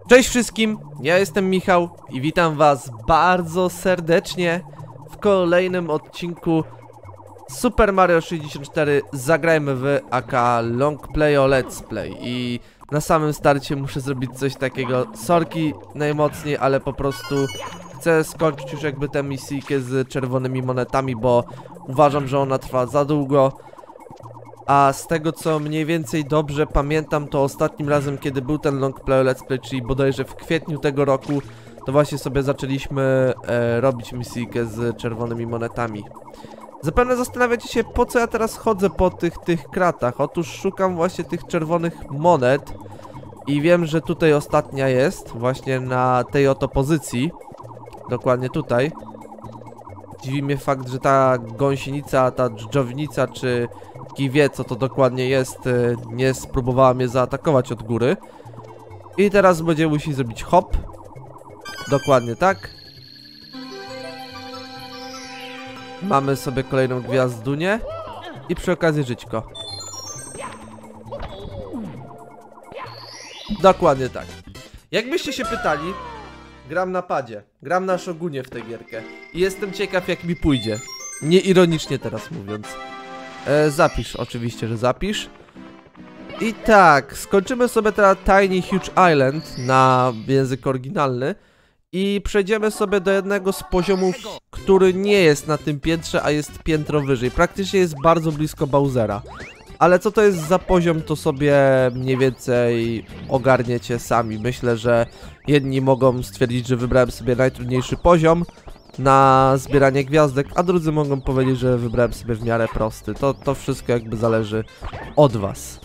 Cześć wszystkim, ja jestem Michał i witam was bardzo serdecznie w kolejnym odcinku Super Mario 64 Zagrajmy w aka Long Play o Let's Play. I na samym starcie muszę zrobić coś takiego, sorki najmocniej, ale po prostu chcę skończyć już jakby tę misyjkę z czerwonymi monetami, bo uważam, że ona trwa za długo. A z tego co mniej więcej dobrze pamiętam, to ostatnim razem kiedy był ten Long Play Let's Play, czyli bodajże w kwietniu tego roku, to właśnie sobie zaczęliśmy robić misyjkę z czerwonymi monetami. Zapewne zastanawiacie się, po co ja teraz chodzę po tych kratach. Otóż szukam właśnie tych czerwonych monet i wiem, że tutaj ostatnia jest, właśnie na tej oto pozycji. Dokładnie tutaj. Dziwi mnie fakt, że ta gąsienica, ta dżdżownica, czy taki wie co to dokładnie jest, nie spróbowała mnie zaatakować od góry. I teraz będzie musiał zrobić hop. Dokładnie tak. Mamy sobie kolejną gwiazdunię. I przy okazji żyćko. Dokładnie tak. Jakbyście się pytali, gram na padzie, gram na Shogunie w tę gierkę i jestem ciekaw jak mi pójdzie. Nieironicznie teraz mówiąc. Zapisz, oczywiście, że zapisz. I tak, skończymy sobie teraz Tiny Huge Island na język oryginalny i przejdziemy sobie do jednego z poziomów, który nie jest na tym piętrze, a jest piętro wyżej. Praktycznie jest bardzo blisko Bowsera. Ale co to jest za poziom, to sobie mniej więcej ogarniecie sami. Myślę, że jedni mogą stwierdzić, że wybrałem sobie najtrudniejszy poziom na zbieranie gwiazdek, a drudzy mogą powiedzieć, że wybrałem sobie w miarę prosty. To wszystko jakby zależy od was.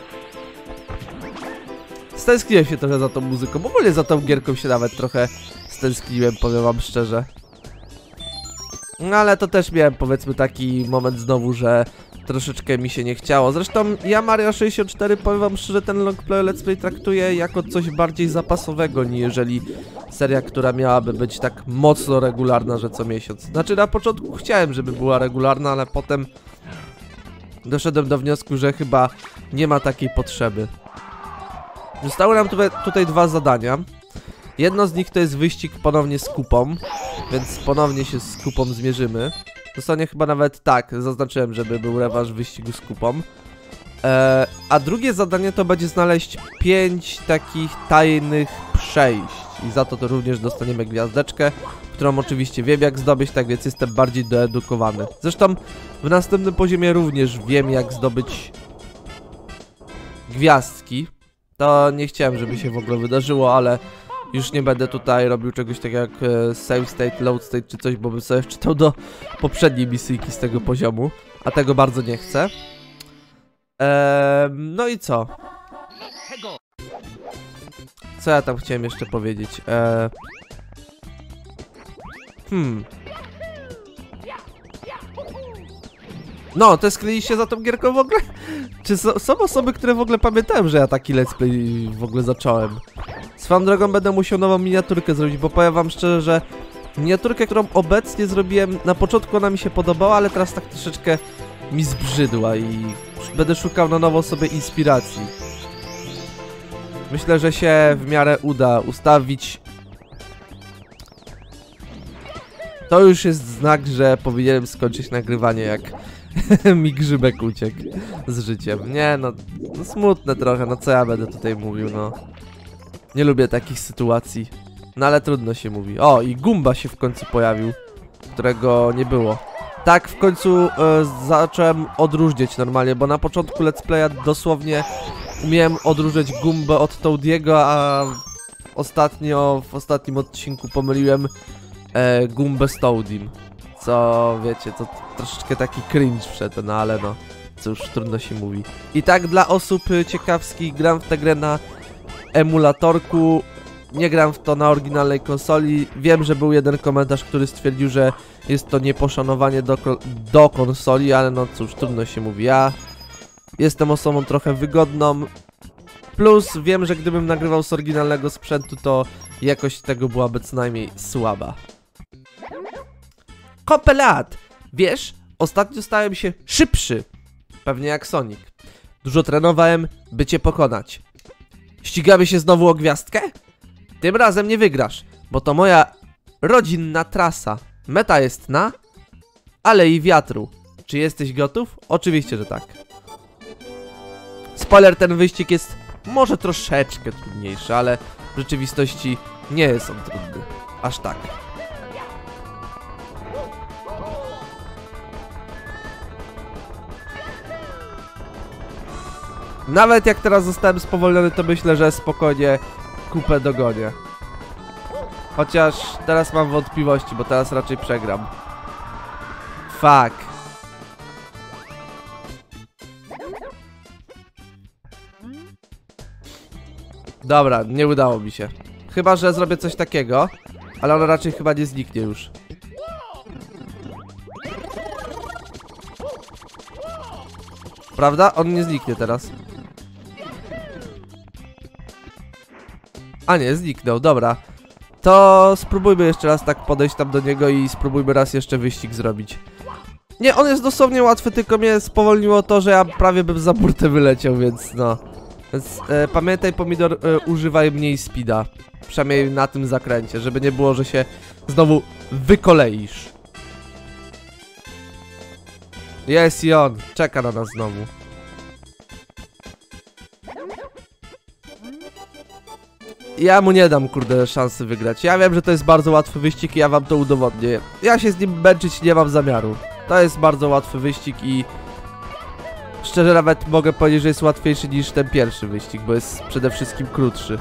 Stęskniłem się trochę za tą muzyką, ogólnie za tą gierką się nawet trochę stęskniłem, powiem wam szczerze. No ale to też miałem powiedzmy taki moment znowu, że troszeczkę mi się nie chciało. Zresztą ja Mario 64, powiem wam szczerze, ten Long Play Let's Play traktuję jako coś bardziej zapasowego, niżeli seria, która miałaby być tak mocno regularna, że co miesiąc. Znaczy na początku chciałem, żeby była regularna, ale potem doszedłem do wniosku, że chyba nie ma takiej potrzeby. Zostały nam tutaj dwa zadania. Jedno z nich to jest wyścig ponownie z kupą, więc ponownie się z kupą zmierzymy. Zostanie chyba nawet tak, zaznaczyłem, żeby był rewanż wyścigu z kupą. A drugie zadanie to będzie znaleźć 5 takich tajnych przejść. I za to również dostaniemy gwiazdeczkę, którą oczywiście wiem jak zdobyć, tak więc jestem bardziej doedukowany. Zresztą w następnym poziomie również wiem jak zdobyć gwiazdki. To nie chciałem, żeby się w ogóle wydarzyło, ale już nie będę tutaj robił czegoś takiego jak save state, load state czy coś, bo bym sobie wczytał do poprzedniej misyjki z tego poziomu, a tego bardzo nie chcę. No i co? Co ja tam chciałem jeszcze powiedzieć? No, tęskniliście za tą gierką w ogóle? Czy są osoby, które w ogóle pamiętają, że ja taki let's play w ogóle zacząłem? Swoją drogą będę musiał nową miniaturkę zrobić, bo powiem wam szczerze, że miniaturkę, którą obecnie zrobiłem, na początku ona mi się podobała, ale teraz tak troszeczkę mi zbrzydła i będę szukał na nowo sobie inspiracji. Myślę, że się w miarę uda ustawić. To już jest znak, że powinienem skończyć nagrywanie, jak mi grzybek uciekł z życiem. Nie no, smutne trochę, no co ja będę tutaj mówił, no. Nie lubię takich sytuacji. No ale trudno się mówi. O, i Goomba się w końcu pojawił, którego nie było. Tak, w końcu zacząłem odróżniać normalnie, bo na początku let's playa dosłownie umiałem odróżniać Goombę od Toadiego, a ostatnio, w ostatnim odcinku pomyliłem Goombę z Toadim. Co, wiecie, to troszeczkę taki cringe wszedł, no ale no, cóż, trudno się mówi. I tak dla osób ciekawskich gram w tę grę na emulatorku, nie gram w to na oryginalnej konsoli. Wiem, że był jeden komentarz, który stwierdził, że jest to nieposzanowanie do konsoli, ale no cóż, trudno się mówi. Ja jestem osobą trochę wygodną, plus wiem, że gdybym nagrywał z oryginalnego sprzętu, to jakość tego byłaby co najmniej słaba. Kopę lat! Wiesz, ostatnio stałem się szybszy, pewnie jak Sonic. Dużo trenowałem, by cię pokonać. Ścigamy się znowu o gwiazdkę? Tym razem nie wygrasz, bo to moja rodzinna trasa. Meta jest na Alei Wiatru. Czy jesteś gotów? Oczywiście, że tak. Spoiler, ten wyścig jest może troszeczkę trudniejszy, ale w rzeczywistości nie jest on trudny. Aż tak. Nawet jak teraz zostałem spowolniony, to myślę, że spokojnie kupę dogonię. Chociaż teraz mam wątpliwości, bo teraz raczej przegram. Fuck. Dobra, nie udało mi się. Chyba że zrobię coś takiego, ale ono raczej chyba nie zniknie już. Prawda? On nie zniknie teraz. A nie, zniknął, dobra. To spróbujmy jeszcze raz tak podejść tam do niego i spróbujmy raz jeszcze wyścig zrobić. Nie, on jest dosłownie łatwy, tylko mnie spowolniło to, że ja prawie bym za burtę wyleciał, więc no. Więc pamiętaj, Pomidor, używaj mniej speeda. Przynajmniej na tym zakręcie, żeby nie było, że się znowu wykoleisz. Jest i on, czeka na nas znowu. Ja mu nie dam, kurde, szansy wygrać. Ja wiem, że to jest bardzo łatwy wyścig i ja wam to udowodnię. Ja się z nim męczyć nie mam zamiaru. To jest bardzo łatwy wyścig i... Szczerze nawet mogę powiedzieć, że jest łatwiejszy niż ten pierwszy wyścig, bo jest przede wszystkim krótszy.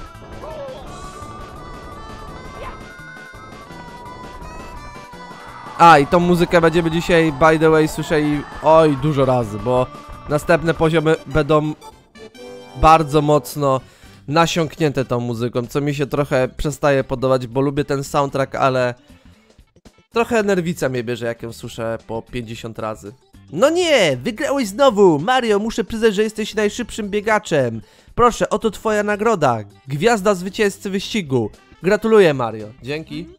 A, i tą muzykę będziemy dzisiaj, by the way, słyszeli oj, dużo razy, bo następne poziomy będą bardzo mocno nasiąknięte tą muzyką, co mi się trochę przestaje podobać, bo lubię ten soundtrack, ale trochę nerwica mnie bierze, jak ją słyszę po 50 razy. No nie, wygrałeś znowu! Mario, muszę przyznać, że jesteś najszybszym biegaczem. Proszę, oto twoja nagroda. Gwiazda zwycięzcy wyścigu. Gratuluję, Mario. Dzięki.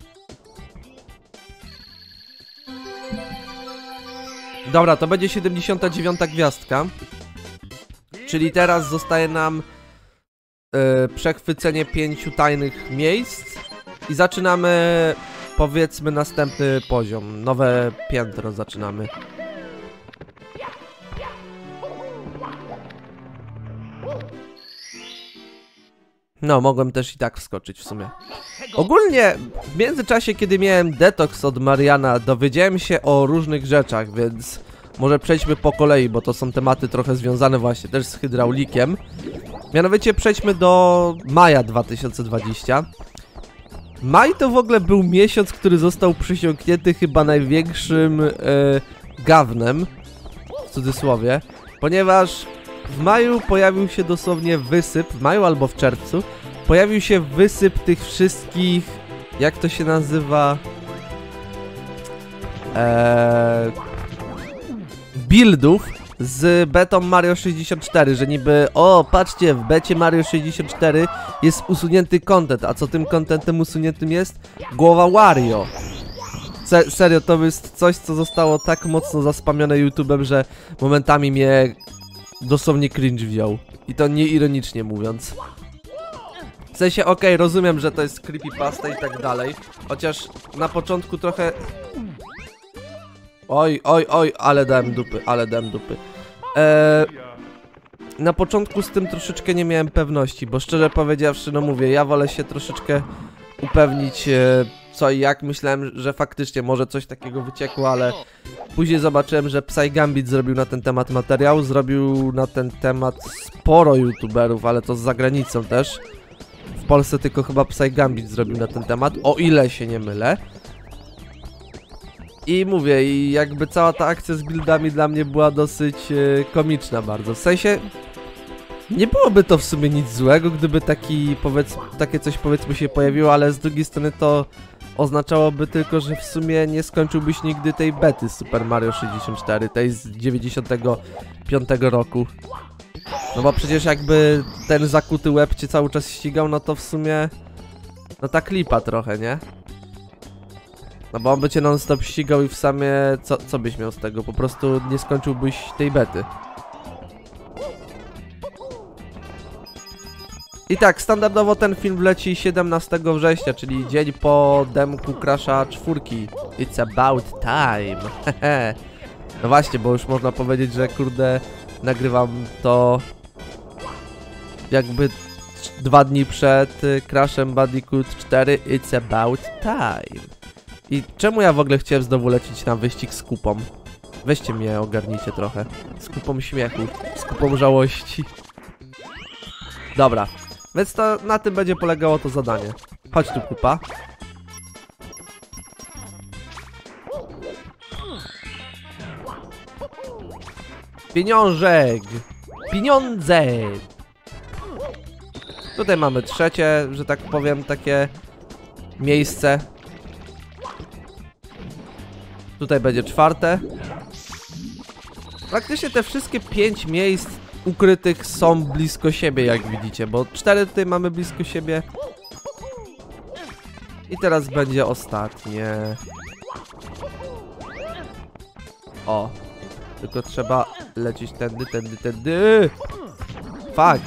Dobra, to będzie 79. gwiazdka. Czyli teraz zostaje nam przechwycenie 5 tajnych miejsc. I zaczynamy, powiedzmy, następny poziom. Nowe piętro zaczynamy. No, mogłem też i tak wskoczyć w sumie. Ogólnie, w międzyczasie, kiedy miałem detoks od Mariana, dowiedziałem się o różnych rzeczach, więc może przejdźmy po kolei, bo to są tematy trochę związane właśnie też z hydraulikiem. Mianowicie przejdźmy do maja 2020. Maj to w ogóle był miesiąc, który został przysiągnięty chyba największym gawnem, w cudzysłowie, ponieważ w maju pojawił się dosłownie wysyp, w maju albo w czerwcu, pojawił się wysyp tych wszystkich, jak to się nazywa, buildów z betą Mario 64, że niby, o patrzcie, w becie Mario 64 jest usunięty content, a co tym contentem usuniętym jest? Głowa Wario. Serio, to jest coś, co zostało tak mocno zaspamione YouTube'em, że momentami mnie dosłownie cringe wziął. I to nie ironicznie mówiąc. W sensie, okej, rozumiem, że to jest creepypasta i tak dalej. Chociaż na początku trochę... Oj, ale dałem dupy. Na początku z tym troszeczkę nie miałem pewności, bo szczerze powiedziawszy, no mówię, ja wolę się troszeczkę upewnić co i jak. Myślałem, że faktycznie może coś takiego wyciekło, ale później zobaczyłem, że PsyGambit zrobił na ten temat materiał, zrobił na ten temat sporo youtuberów, ale to z zagranicą też. W Polsce tylko chyba PsyGambit zrobił na ten temat, o ile się nie mylę. I mówię, i jakby cała ta akcja z buildami dla mnie była dosyć komiczna bardzo. W sensie, nie byłoby to w sumie nic złego, gdyby takie coś powiedzmy się pojawiło, ale z drugiej strony to oznaczałoby tylko, że w sumie nie skończyłbyś nigdy tej bety z Super Mario 64, tej z 95 roku. No bo przecież jakby ten zakuty łeb cię cały czas ścigał, no to w sumie... No tak lipa trochę, nie? No bo on by cię non stop ścigał i w sumie co byś miał z tego? Po prostu nie skończyłbyś tej bety. I tak, standardowo ten film wleci 17 września, czyli dzień po demku Crasha 4. It's about time. No właśnie, bo już można powiedzieć, że kurde, nagrywam to jakby 2 dni przed Crashem Bandicoot 4. It's about time. I czemu ja w ogóle chciałem znowu lecieć na wyścig z kupą? Weźcie mnie, ogarnijcie trochę. Z kupą śmiechu, z kupą żałości. Dobra, więc to na tym będzie polegało to zadanie. Chodź tu, kupa. Pieniążek! Pieniądze! Tutaj mamy trzecie, że tak powiem, takie miejsce. Tutaj będzie czwarte. Praktycznie te wszystkie 5 miejsc ukrytych są blisko siebie, jak widzicie, bo 4 tutaj mamy blisko siebie. I teraz będzie ostatnie. O, tylko trzeba lecieć tędy. Fuck.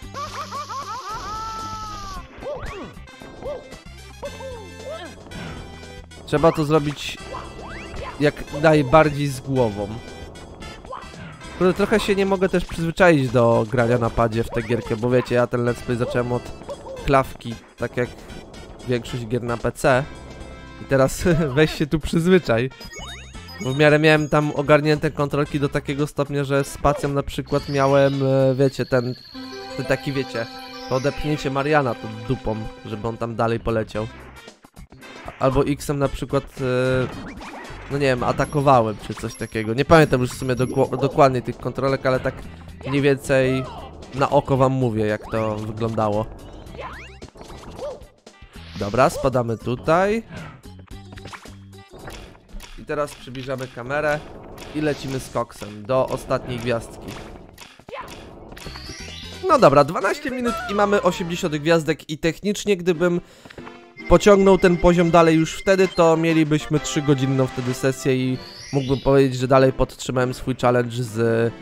Trzeba to zrobić jak najbardziej z głową. Kurde, trochę się nie mogę też przyzwyczaić do grania na padzie w tę gierkę, bo wiecie, ja ten let's play zacząłem od klawki, tak jak większość gier na PC. I teraz weź się tu przyzwyczaj. Bo w miarę miałem tam ogarnięte kontrolki do takiego stopnia, że spacją na przykład miałem, wiecie, ten taki, wiecie, to odepchnięcie Mariana tą dupą, żeby on tam dalej poleciał. Albo X-em na przykład, no nie wiem, atakowałem czy coś takiego. Nie pamiętam już w sumie dokładnie tych kontrolek, ale tak mniej więcej na oko wam mówię, jak to wyglądało. Dobra, spadamy tutaj. I teraz przybliżamy kamerę i lecimy z koksem do ostatniej gwiazdki. No dobra, 12 minut i mamy 80 gwiazdek i technicznie gdybym pociągnął ten poziom dalej już wtedy, to mielibyśmy 3-godzinną wtedy sesję i mógłbym powiedzieć, że dalej podtrzymałem swój challenge z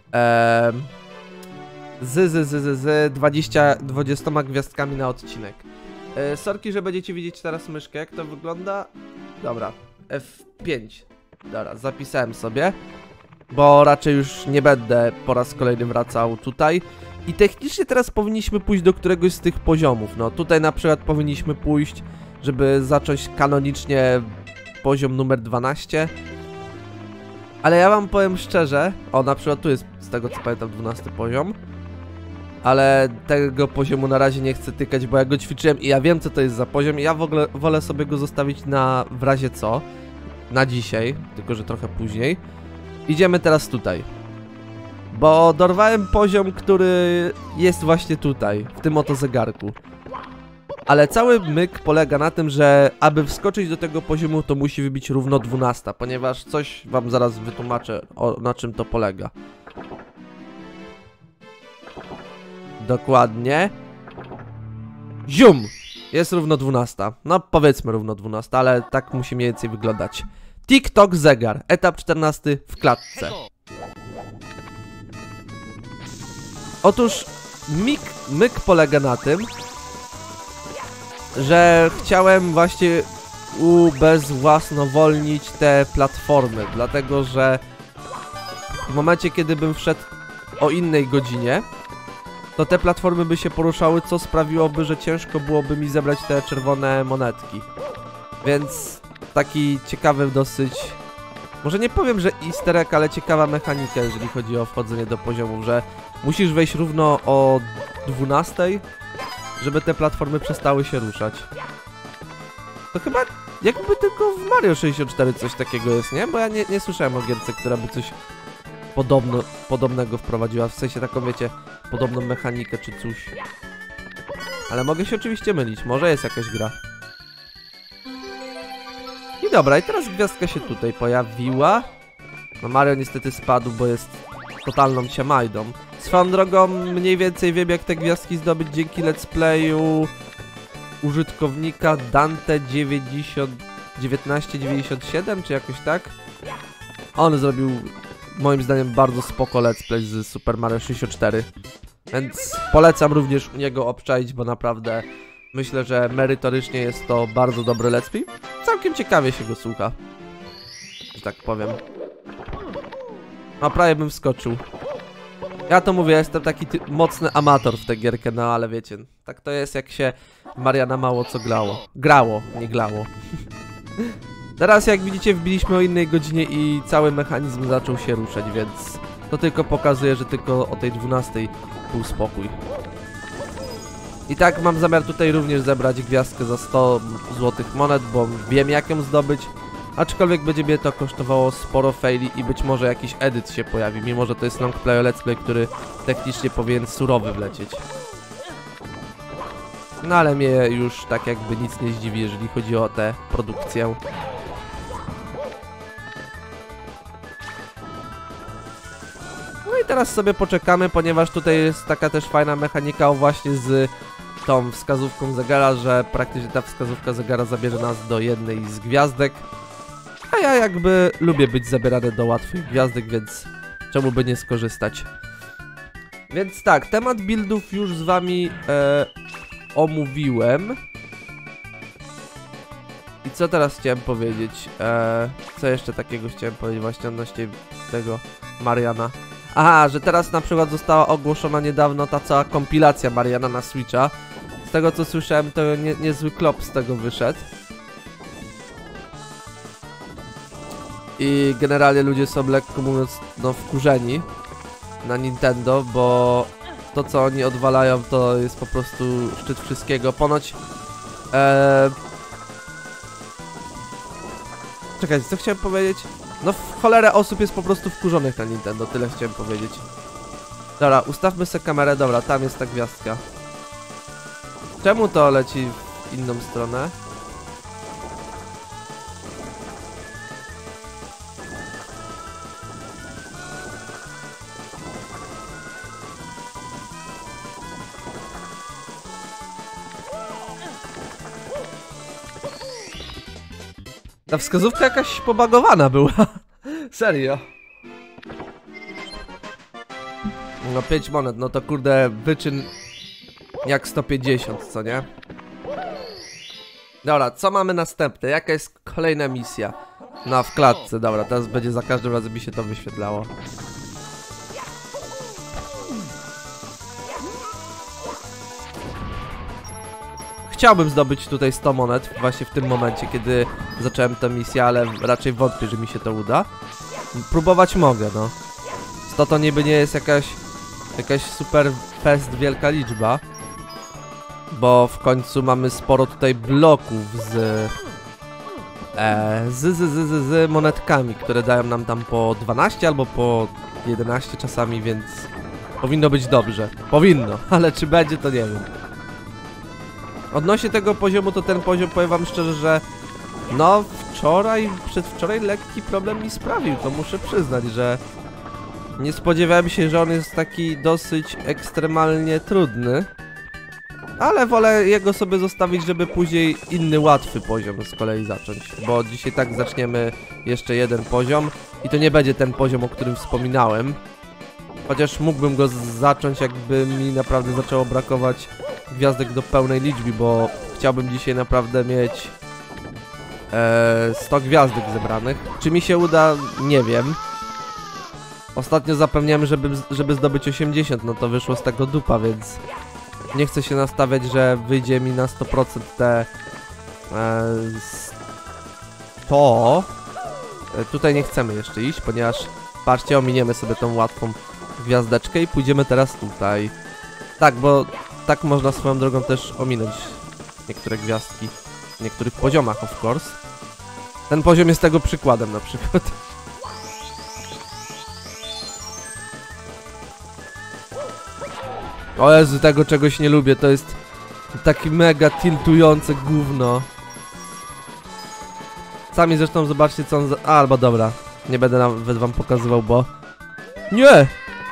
20 gwiazdkami na odcinek. Sorki, że będziecie widzieć teraz myszkę, jak to wygląda. Dobra, F5. Dobra, zapisałem sobie, bo raczej już nie będę po raz kolejny wracał tutaj. I technicznie teraz powinniśmy pójść do któregoś z tych poziomów. No tutaj na przykład powinniśmy pójść, żeby zacząć kanonicznie poziom numer 12. Ale ja wam powiem szczerze, o na przykład tu jest z tego co pamiętam 12 poziom. Ale tego poziomu na razie nie chcę tykać, bo ja go ćwiczyłem i ja wiem co to jest za poziom i ja w ogóle wolę sobie go zostawić na w razie co. Na dzisiaj, tylko że trochę później. Idziemy teraz tutaj. Bo dorwałem poziom, który jest właśnie tutaj, w tym oto zegarku. Ale cały myk polega na tym, że aby wskoczyć do tego poziomu, to musi wybić równo 12, ponieważ coś wam zaraz wytłumaczę, na czym to polega. Dokładnie. Zium! Jest równo 12. No powiedzmy równo 12, ale tak musi mniej więcej wyglądać. TikTok zegar, etap 14 w klatce. Otóż myk polega na tym, że chciałem właśnie ubezwłasnowolnić te platformy, dlatego że w momencie, kiedy bym wszedł o innej godzinie, to te platformy by się poruszały, co sprawiłoby, że ciężko byłoby mi zebrać te czerwone monetki. Więc taki ciekawy dosyć, może nie powiem, że easter egg, ale ciekawa mechanika, jeżeli chodzi o wchodzenie do poziomów, że musisz wejść równo o 12, żeby te platformy przestały się ruszać. To chyba jakby tylko w Mario 64 coś takiego jest, nie? Bo ja nie słyszałem o gierce, która by coś podobnego wprowadziła, w sensie taką, wiecie, podobną mechanikę czy coś. Ale mogę się oczywiście mylić, może jest jakaś gra. I dobra, i teraz gwiazdka się tutaj pojawiła. No Mario niestety spadł, bo jest totalną ciamajdą. Swoją drogą mniej więcej wiem, jak te gwiazdki zdobyć dzięki let's playu użytkownika Dante 1997 czy jakoś tak. On zrobił moim zdaniem bardzo spoko let's play z Super Mario 64. Więc polecam również u niego obczaić, bo naprawdę myślę, że merytorycznie jest to bardzo dobry let's play. Całkiem ciekawie się go słucha, że tak powiem. A prawie bym wskoczył. Ja to mówię, jestem taki mocny amator w tę gierkę, no ale wiecie, tak to jest, jak się Mariana mało co grało, nie glało. Teraz jak widzicie, wbiliśmy o innej godzinie i cały mechanizm zaczął się ruszać, więc to tylko pokazuje, że tylko o tej 12 był spokój. I tak mam zamiar tutaj również zebrać gwiazdkę za 100 złotych monet, bo wiem, jak ją zdobyć. Aczkolwiek będzie mnie to kosztowało sporo faili i być może jakiś edyt się pojawi, mimo że to jest long play o let's play, który technicznie powinien surowy wlecieć. No ale mnie już tak jakby nic nie zdziwi, jeżeli chodzi o tę produkcję. No i teraz sobie poczekamy, ponieważ tutaj jest taka też fajna mechanika właśnie z tą wskazówką zegara, że praktycznie ta wskazówka zegara zabierze nas do jednej z gwiazdek. A ja jakby lubię być zabierany do łatwych gwiazdek, więc czemu by nie skorzystać. Więc tak, temat buildów już z wami omówiłem. I co teraz chciałem powiedzieć? Co jeszcze takiego chciałem powiedzieć właśnie odnośnie tego Mariana? Aha, że teraz na przykład została ogłoszona niedawno ta cała kompilacja Mariana na Switcha. Z tego co słyszałem, to niezły klop z tego wyszedł. I generalnie ludzie są, lekko mówiąc, no wkurzeni na Nintendo, bo to co oni odwalają to jest po prostu szczyt wszystkiego. Ponoć czekajcie, co chciałem powiedzieć? No w cholerę osób jest po prostu wkurzonych na Nintendo, tyle chciałem powiedzieć. Dobra, ustawmy sobie kamerę, dobra, tam jest ta gwiazdka. Czemu to leci w inną stronę? Ta wskazówka jakaś pobagowana była. Serio. No 5 monet, no to kurde wyczyn jak 150, co nie? Dobra, co mamy następne? Jaka jest kolejna misja? No w klatce, dobra, teraz będzie za każdym razem mi się to wyświetlało. Chciałbym zdobyć tutaj 100 monet właśnie w tym momencie, kiedy zacząłem tę misję, ale raczej wątpię, że mi się to uda. Próbować mogę, no. 100 to niby nie jest jakaś super fest wielka liczba, bo w końcu mamy sporo tutaj bloków z monetkami, które dają nam tam po 12 albo po 11 czasami, więc powinno być dobrze. Powinno, ale czy będzie, to nie wiem. Odnośnie tego poziomu, to ten poziom, powiem wam szczerze, że no przedwczoraj lekki problem mi sprawił, to muszę przyznać, że nie spodziewałem się, że on jest taki dosyć ekstremalnie trudny. Ale wolę jego sobie zostawić, żeby później inny łatwy poziom z kolei zacząć. Bo dzisiaj tak zaczniemy jeszcze jeden poziom i to nie będzie ten poziom, o którym wspominałem. Chociaż mógłbym go zacząć, jakby mi naprawdę zaczęło brakować gwiazdek do pełnej liczby, bo chciałbym dzisiaj naprawdę mieć 100 gwiazdek zebranych. Czy mi się uda? Nie wiem. Ostatnio zapewniałem, żeby zdobyć 80, no to wyszło z tego dupa, więc nie chcę się nastawiać, że wyjdzie mi na 100% te 100. Tutaj nie chcemy jeszcze iść, ponieważ patrzcie, ominiemy sobie tą łatwą gwiazdeczkę i pójdziemy teraz tutaj. Tak, bo tak można swoją drogą też ominąć niektóre gwiazdki w niektórych poziomach, of course. Ten poziom jest tego przykładem na przykład. O Jezu, tego czegoś nie lubię, to jest taki mega tiltujące gówno. Sami zresztą zobaczcie co on albo dobra, nie będę nawet wam pokazywał, bo... Nie!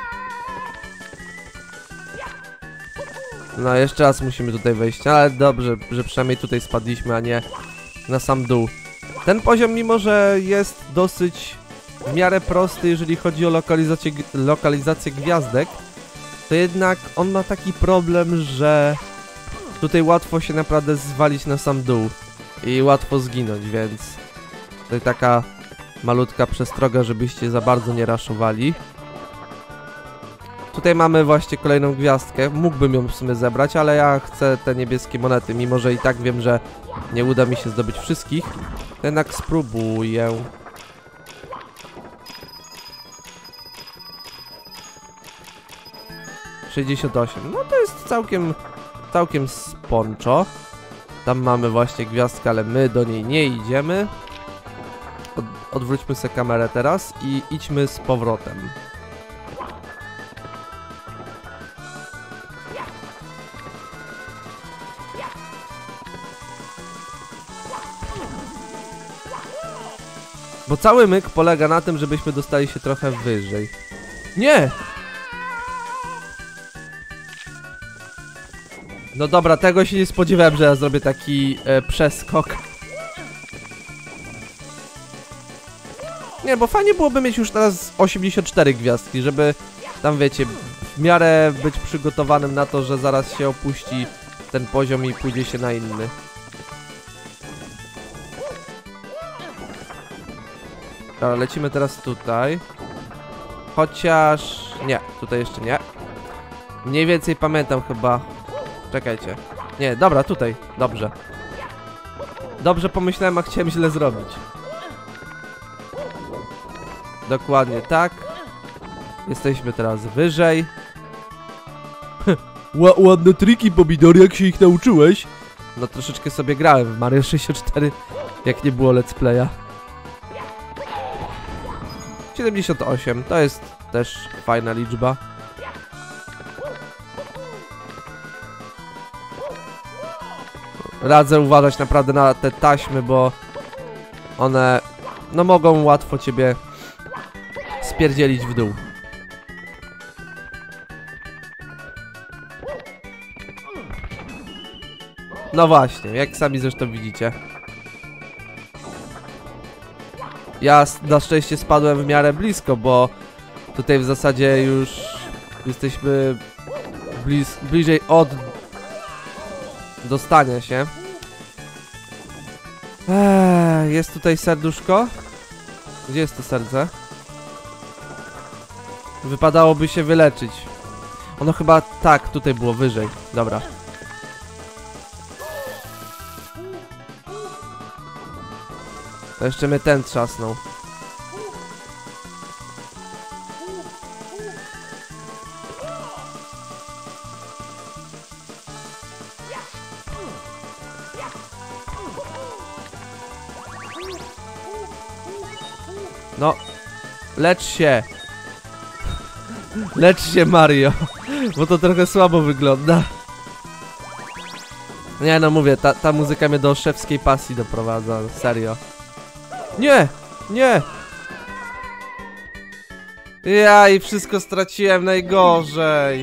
No jeszcze raz musimy tutaj wejść, ale dobrze, że przynajmniej tutaj spadliśmy, a nie na sam dół. Ten poziom, mimo że jest dosyć w miarę prosty, jeżeli chodzi o lokalizację gwiazdek, to jednak on ma taki problem, że tutaj łatwo się naprawdę zwalić na sam dół i łatwo zginąć, więc to taka malutka przestroga, żebyście za bardzo nie raszowali. Tutaj mamy właśnie kolejną gwiazdkę. Mógłbym ją w sumie zebrać, ale ja chcę te niebieskie monety. Mimo że i tak wiem, że nie uda mi się zdobyć wszystkich, to jednak spróbuję. $68. No to jest całkiem sponczo. Tam mamy właśnie gwiazdkę, ale my do niej nie idziemy. Odwróćmy sobie kamerę teraz i idźmy z powrotem. Bo cały myk polega na tym, żebyśmy dostali się trochę wyżej. Nie! No dobra, tego się nie spodziewałem, że ja zrobię taki przeskok. Nie, bo fajnie byłoby mieć już teraz 84 gwiazdki, żeby tam wiecie, w miarę być przygotowanym na to, że zaraz się opuści ten poziom i pójdzie się na inny. Dobra, lecimy teraz tutaj. Chociaż... nie, tutaj jeszcze nie. Mniej więcej pamiętam chyba. Czekajcie. Nie, dobra, tutaj. Dobrze. Dobrze pomyślałem, a chciałem źle zrobić. Dokładnie tak. Jesteśmy teraz wyżej. Ładne triki, pomidor, jak się ich nauczyłeś? No troszeczkę sobie grałem w Mario 64, jak nie było let's playa. 78, to jest też fajna liczba. Radzę uważać naprawdę na te taśmy, bo one no mogą łatwo ciebie spierdzielić w dół. No właśnie, jak sami zresztą widzicie. Ja na szczęście spadłem w miarę blisko, bo tutaj w zasadzie już jesteśmy bliżej od dostania się. Jest tutaj serduszko. Gdzie jest to serce? Wypadałoby się wyleczyć. Ono chyba tak, tutaj było wyżej. Dobra. To jeszcze mnie ten trzasnął. No, lecz się. Lecz się, Mario. Bo to trochę słabo wygląda. Nie no, mówię, ta muzyka mnie do szewskiej pasji doprowadza, serio. Nie! Nie! Ja i wszystko straciłem najgorzej.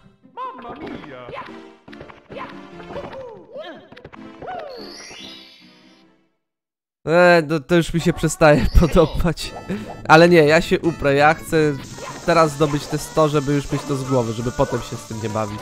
To już mi się przestaje podobać. Ale nie, ja się uprę, ja chcę teraz zdobyć te 100, żeby już mieć to z głowy, żeby potem się z tym nie bawić.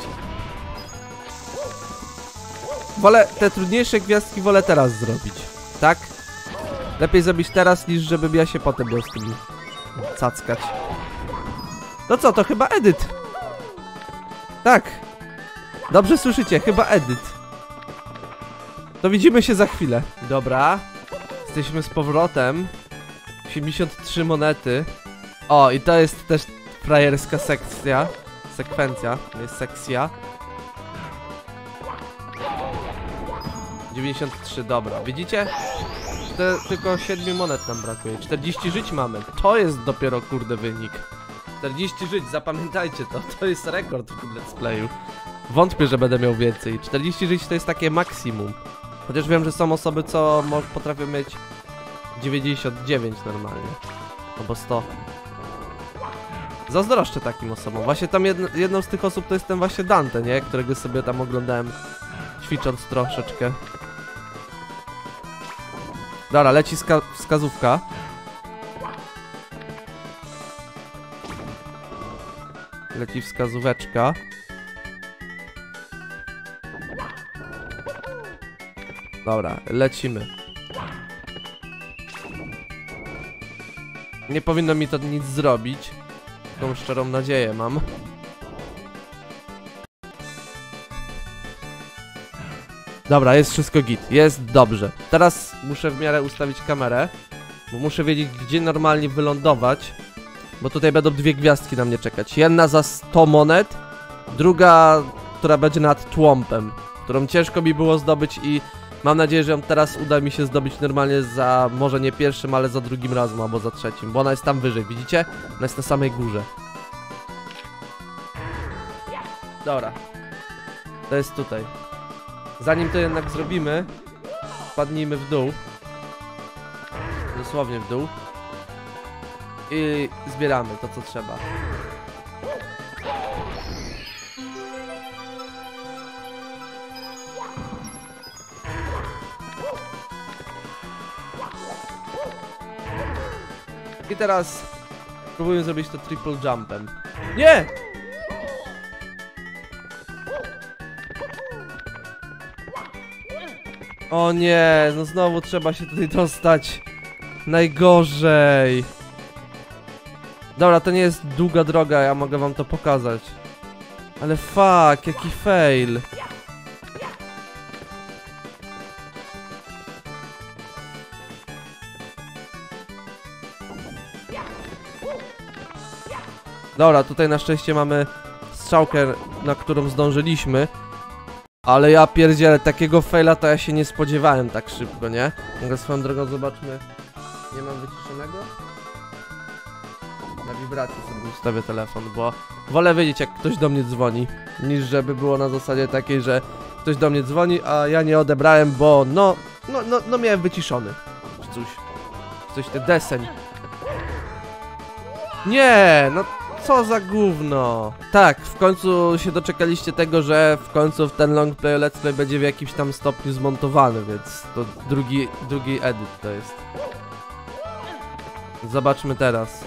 Wolę, te trudniejsze gwiazdki wolę teraz zrobić, tak? Lepiej zrobić teraz, niż żebym ja się potem miał z tym cackać. No co, to chyba edyt. Tak. Dobrze słyszycie, chyba edyt. To widzimy się za chwilę. Dobra. Jesteśmy z powrotem. 83 monety. O, i to jest też frajerska sekcja. Sekwencja, nie jest sekcja. 93, dobra. Widzicie? Tylko 7 monet nam brakuje. 40 żyć mamy. To jest dopiero kurde wynik. 40 żyć, zapamiętajcie to. To jest rekord w tym let's playu. Wątpię, że będę miał więcej. 40 żyć to jest takie maksimum. Chociaż wiem, że są osoby, co potrafią mieć 99 normalnie. Albo 100. Zazdroszczę takim osobom. Właśnie tam jedną z tych osób to jest ten właśnie Dante, nie? Którego sobie tam oglądałem, ćwicząc troszeczkę. Dobra, leci wskazówka. leci wskazóweczka. Dobra, lecimy. Nie powinno mi to nic zrobić. Taką szczerą nadzieję mam. Dobra, jest wszystko git, jest dobrze. Teraz muszę w miarę ustawić kamerę, bo muszę wiedzieć, gdzie normalnie wylądować. Bo tutaj będą dwie gwiazdki na mnie czekać. Jedna za 100 monet, druga, która będzie nad tłompem, którą ciężko mi było zdobyć i mam nadzieję, że ją teraz uda mi się zdobyć normalnie za, może nie pierwszym, ale za drugim razem albo za trzecim, bo ona jest tam wyżej, widzicie? Ona jest na samej górze. Dobra. To jest tutaj. Zanim to jednak zrobimy, wpadnijmy w dół. Dosłownie w dół. I zbieramy to, co trzeba. I teraz spróbuję zrobić to triple jumpem. Nie! O nie, no znowu trzeba się tutaj dostać. Najgorzej. Dobra, to nie jest długa droga, ja mogę wam to pokazać. Ale fuck, jaki fail. Dobra, tutaj na szczęście mamy strzałkę, na którą zdążyliśmy. Ale ja pierdzielę, takiego faila to ja się nie spodziewałem tak szybko, nie? Mogę swoją drogą, zobaczmy. Nie mam wyciszonego? Na wibracji sobie ustawię telefon, bo wolę wiedzieć, jak ktoś do mnie dzwoni, niż żeby było na zasadzie takiej, że ktoś do mnie dzwoni, a ja nie odebrałem, bo no miałem wyciszony. Czy coś ten deseń. Nie, no co za gówno. Tak, w końcu się doczekaliście tego, że w końcu ten long play let's play będzie w jakimś tam stopniu zmontowany, więc to drugi edit to jest. Zobaczmy teraz.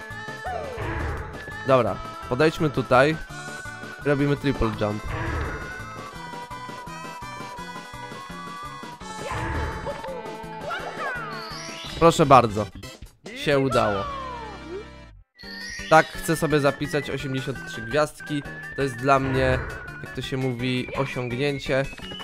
Dobra, podejdźmy tutaj. Robimy triple jump. Proszę bardzo. Się udało. Tak, chcę sobie zapisać 83 gwiazdki. To jest dla mnie, jak to się mówi, osiągnięcie.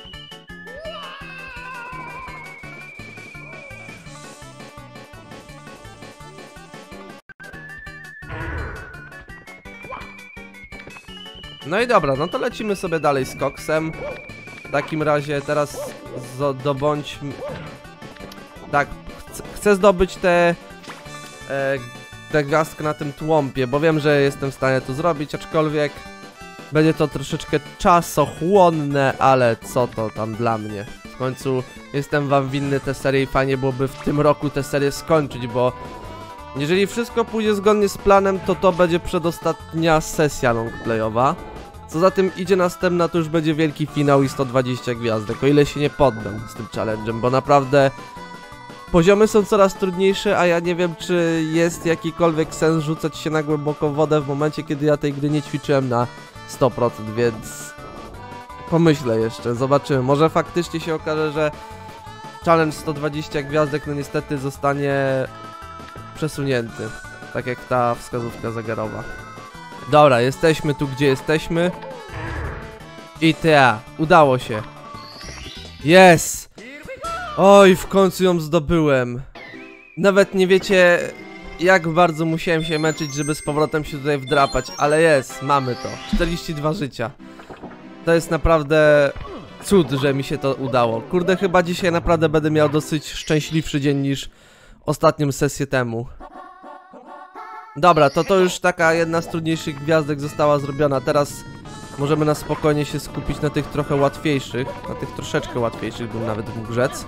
No i dobra, no to lecimy sobie dalej z koksem. W takim razie teraz zdobądźmy... Tak, chcę zdobyć tę gwiazdkę na tym tłompie, bo wiem, że jestem w stanie to zrobić, aczkolwiek będzie to troszeczkę czasochłonne, ale co to tam dla mnie. W końcu jestem wam winny tę serię i fajnie byłoby w tym roku tę serię skończyć, bo jeżeli wszystko pójdzie zgodnie z planem, to będzie przedostatnia sesja longplayowa. Co za tym idzie następna, to już będzie wielki finał i 120 gwiazdek, o ile się nie poddam z tym challenge'em, bo naprawdę poziomy są coraz trudniejsze, a ja nie wiem, czy jest jakikolwiek sens rzucać się na głęboką wodę w momencie, kiedy ja tej gry nie ćwiczyłem na 100%, więc pomyślę jeszcze, zobaczymy. Może faktycznie się okaże, że challenge 120 gwiazdek no niestety zostanie przesunięty, tak jak ta wskazówka zegarowa. Dobra, jesteśmy tu, gdzie jesteśmy. I udało się. Yes! Oj, w końcu ją zdobyłem. Nawet nie wiecie, jak bardzo musiałem się męczyć, żeby z powrotem się tutaj wdrapać, ale jest, mamy to. 42 życia. To jest naprawdę cud, że mi się to udało. Kurde, chyba dzisiaj naprawdę będę miał dosyć szczęśliwszy dzień niż ostatnią sesję temu. Dobra, to już taka jedna z trudniejszych gwiazdek została zrobiona. Teraz możemy na spokojnie się skupić na tych trochę łatwiejszych. Na tych troszeczkę łatwiejszych bym nawet mógł rzec.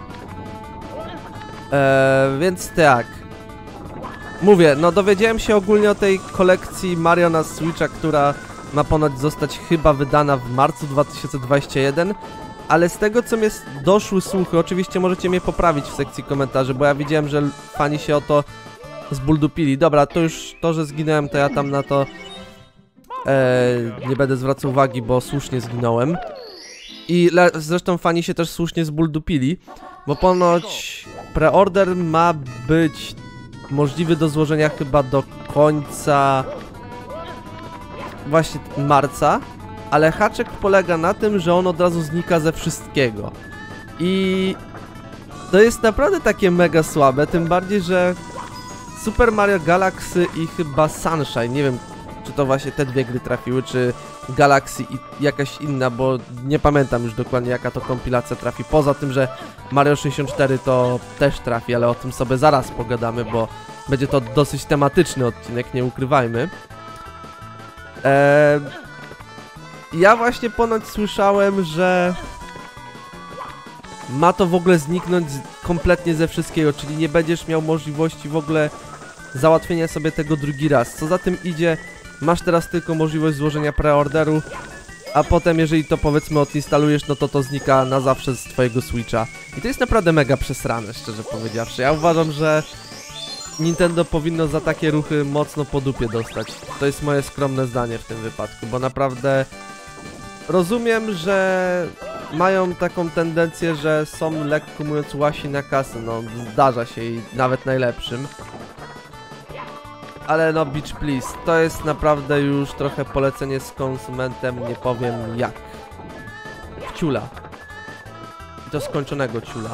Więc tak. Mówię, no dowiedziałem się ogólnie o tej kolekcji Mario na Switcha, która ma ponoć zostać chyba wydana w marcu 2021. Ale z tego, co mnie doszły słuchy, oczywiście możecie mnie poprawić w sekcji komentarzy, bo ja widziałem, że fani się o to zbuldupili. Dobra, to już to, że zginąłem, to ja tam na to nie będę zwracał uwagi, bo słusznie zginąłem. I zresztą fani się też słusznie zbuldupili, bo ponoć preorder ma być możliwy do złożenia chyba do końca właśnie marca, ale haczyk polega na tym, że on od razu znika ze wszystkiego. I to jest naprawdę takie mega słabe, tym bardziej, że Super Mario Galaxy i chyba Sunshine, nie wiem, czy to właśnie te dwie gry trafiły, czy Galaxy i jakaś inna, bo nie pamiętam już dokładnie, jaka to kompilacja trafi. Poza tym, że Mario 64 to też trafi, ale o tym sobie zaraz pogadamy, bo będzie to dosyć tematyczny odcinek, nie ukrywajmy. Ja właśnie ponoć słyszałem, że ma to w ogóle zniknąć kompletnie ze wszystkiego, czyli nie będziesz miał możliwości w ogóle załatwienia sobie tego drugi raz. Co za tym idzie, masz teraz tylko możliwość złożenia preorderu, a potem jeżeli to powiedzmy odinstalujesz, no to znika na zawsze z twojego Switcha. I to jest naprawdę mega przesrane, szczerze powiedziawszy. Ja uważam, że Nintendo powinno za takie ruchy mocno po dupie dostać. To jest moje skromne zdanie w tym wypadku, bo naprawdę rozumiem, że mają taką tendencję, że są lekko mówiąc łasi na kasę, no zdarza się i nawet najlepszym. Ale no bitch please, to jest naprawdę już trochę polecenie z konsumentem, nie powiem jak. Ciula. I to skończonego ciula.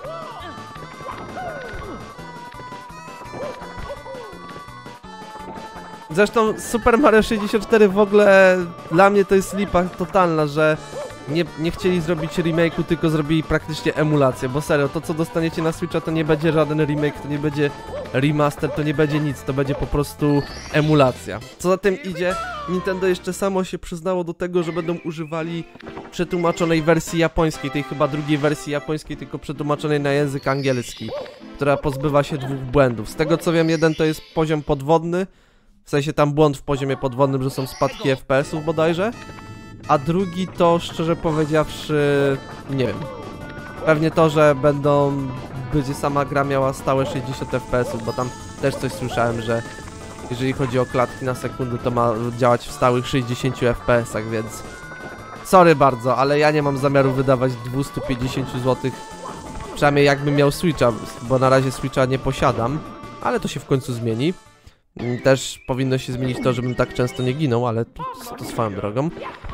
Zresztą Super Mario 64 w ogóle dla mnie to jest lipa totalna, że nie chcieli zrobić remake'u, tylko zrobili praktycznie emulację, bo serio, to co dostaniecie na Switcha to nie będzie żaden remake, to nie będzie remaster, to nie będzie nic, to będzie po prostu emulacja. Co za tym idzie, Nintendo jeszcze samo się przyznało do tego, że będą używali przetłumaczonej wersji japońskiej, tej chyba drugiej wersji japońskiej, tylko przetłumaczonej na język angielski, która pozbywa się dwóch błędów. Z tego co wiem, jeden to jest poziom podwodny, w sensie tam błąd w poziomie podwodnym, że są spadki FPS-ów bodajże, a drugi to, szczerze powiedziawszy, nie wiem. Pewnie to, że będzie sama gra miała stałe 60 FPS-ów, bo tam też coś słyszałem, że jeżeli chodzi o klatki na sekundę, to ma działać w stałych 60 FPS-ach, więc sorry bardzo, ale ja nie mam zamiaru wydawać 250 zł, przynajmniej jakbym miał Switcha, bo na razie Switcha nie posiadam, ale to się w końcu zmieni. Też powinno się zmienić to, żebym tak często nie ginął, ale to swoją drogą.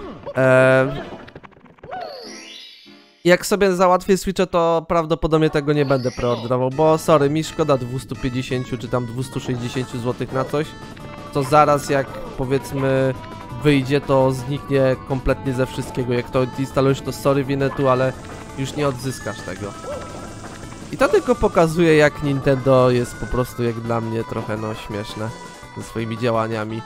Jak sobie załatwię Switcha, to prawdopodobnie tego nie będę preorderował, bo sorry, mi szkoda 250 czy tam 260 zł na coś, to zaraz jak powiedzmy wyjdzie, to zniknie kompletnie ze wszystkiego. Jak to instalujesz, to sorry Winetu, ale już nie odzyskasz tego. I to tylko pokazuje, jak Nintendo jest po prostu, jak dla mnie, trochę no śmieszne ze swoimi działaniami.